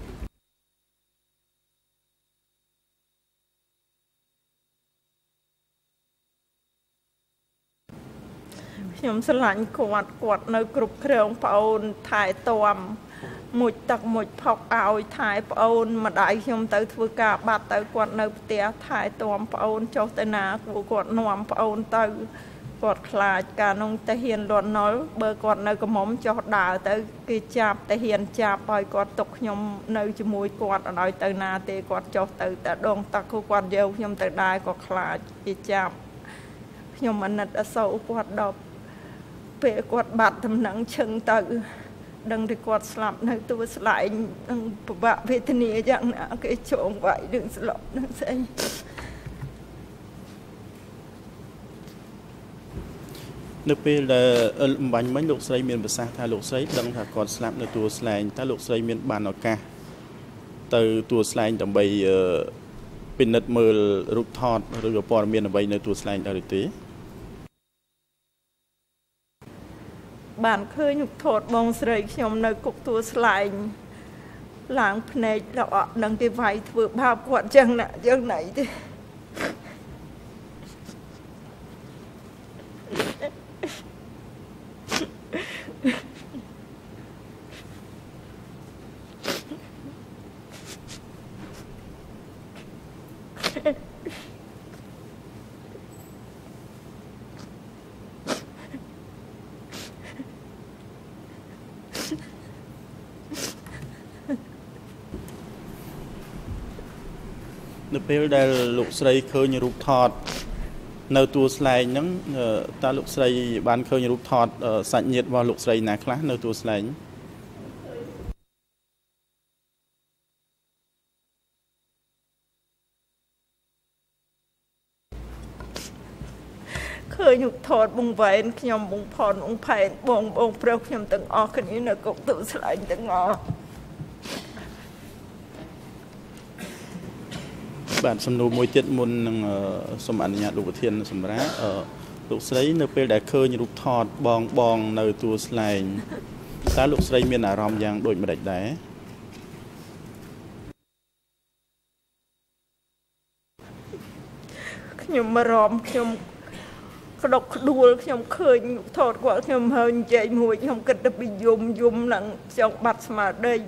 [SPEAKER 7] ខ្ញុំស្រឡាញ់គាត់គាត់នៅគ្រប់គ្រងប្អូនថែទាំមួយទឹកមួយផុកឲ្យថែប្អូនម្ដាយខ្ញុំទៅធ្វើការបាត់ទៅគាត់នៅផ្ទះថែទាំប្អូនចុះទៅណាគាត់នាំប្អូនទៅគាត់ខ្លាចការនោះទៅហ៊ានលន់ណុលបើគាត់នៅកំមុំចុះដើរទៅគេចាប់ទៅហ៊ានចាប់ឲ្យគាត់ទុកខ្ញុំនៅជាមួយគាត់អត់ឲ្យទៅណាទេគាត់ចុះទៅតែដងទឹកគាត់យកខ្ញុំទៅដែរគាត់ខ្លាចគេចាប់ខ្ញុំអាណិតអសូរគាត់ដល់ពេលគាត់បាត់ដំណឹងឈឹងទៅដឹងតែគាត់ស្លាប់នៅទួលស្លែងនឹងពិបាកវេទនាយ៉ាងណាគេចងវាយនឹងស្លាប់នឹងស្អី
[SPEAKER 8] នៅពេលដែលអំបញ្ញមិញលោកស្រីមានប្រសាសន៍ថាលោកស្រីដឹងថាគាត់ស្លាប់នៅទួលស្លែងតើលោកស្រីមានបានឱកាសទៅទួលស្លែងដើម្បីពិនិត្យមើលរូបថតឬក៏ព័ត៌មានអ្វីនៅទួលស្លែងដែរទេ
[SPEAKER 7] បានឃើញរូបថតបងស្រីខ្ញុំនៅគុកទួលស្លែងឡើងភ្នែកដល់អត់ដឹងគេវាយធ្វើបាបគាត់ចឹងណាចឹងណៃទេ
[SPEAKER 8] នៅពេលដែលលោកស្រីឃើញរូបថតនៅទួលស្លែងហ្នឹងតើលោកស្រីបានឃើញរូបថតសាច់ញាតិរបស់លោកស្រីណាខ្លះនៅទួលស្លែង
[SPEAKER 7] ឃើញរូបថតបងវ៉ែនខ្ញុំបងផនបងផែនបងបងប្រុសខ្ញុំទាំងអស់គ្នានៅគុកទួលស្លែងទាំងអស់
[SPEAKER 8] បាទសំណួរមួយទៀតមុននឹងសូមអនុញ្ញាតលោកប្រធានសម្រាប់លោកស្រីនៅពេលដែលឃើញរូបថតបងបងនៅទួលស្លែងតើលោកស្រីមានអារម្មណ៍យ៉ាងដូចម្តេចដែរ
[SPEAKER 7] ខ្ញុំអារម្មណ៍ខ្ញុំក្តុកក្តួលខ្ញុំឃើញថតគាត់ខ្ញុំហើយនិយាយមួយខ្ញុំគិតទៅពីយំយំនឹងចង់បាត់ស្មារតី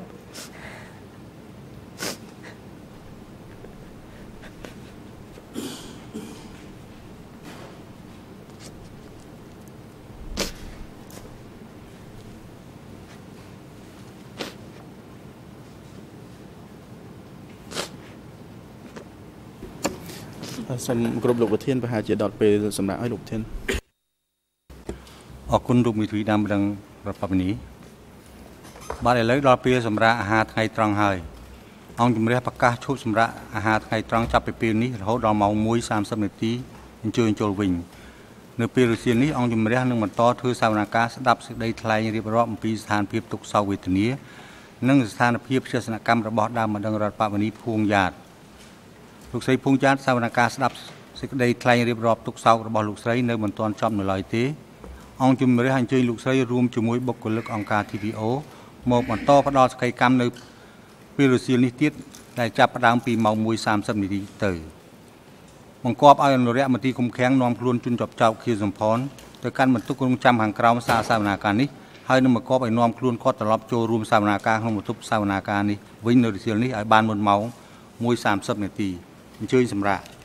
[SPEAKER 8] សូមគ្រប់លោកប្រធានប្រហែលជាដល់ពេលសម្រាប់ឲ្យលោកប្រធាន
[SPEAKER 1] អរគុណលោកមេធាវីដើមដឹងរដ្ឋបាលនេះបាទឥឡូវដល់ពេលសម្រាប់អាហារថ្ងៃត្រង់ហើយអង្គជំរះប្រកាសឈប់សម្រាប់អាហារថ្ងៃត្រង់ចាប់ពីពេលនេះរហូតដល់ម៉ោងមួយសាមសិបនាទីអញ្ជើញចូលវិញនៅពេលរសៀលនេះអង្គជំរះនឹងបន្តធ្វើសវនកម្មស្ដាប់សេចក្តីថ្លែងរៀបរាប់អំពីស្ថានភាពទុក្ខសោកវេទនានិងស្ថានភាពជាសនកម្មរបស់ដើមម្ដងរដ្ឋបាលនេះភួងយ៉ាតលោកស្រីភួងយ៉ាតសវនកម្មស្ដាប់សេចក្តីថ្លែងរៀបរាប់ទុក្ខសោករបស់លោកស្រីនៅមិនទាន់ចប់នៅឡើយទេអង្គជំរះអញ្ជើញលោកស្រីរួមជាមួយបុគ្គលិកអង្គការ T V O មកបន្តផ្ដល់សកម្មនៅពេលរសៀលនេះទៀតដែលចាប់ផ្ដើមពីម៉ោងមួយសាមសិបនាទីទៅបង្គាប់ឲ្យអនុរិយមន្ត្រីគុំឃាំងនាំខ្លួនជនជាប់ចោទខៀវសំផនទៅកាន់បន្ទប់រងចាំខាងក្រោមសារសវនាការនេះហើយនឹងបង្គាប់ឲ្យនាំខ្លួនគាត់ត្រឡប់ចូលរួមសវនាការក្នុងបន្ទប់សវនាការនេះវិញនៅរសៀលនេះឲ្យបានមុនម៉ោងមួយសាមសិបនាទីអញ្ជើញសម្រាប់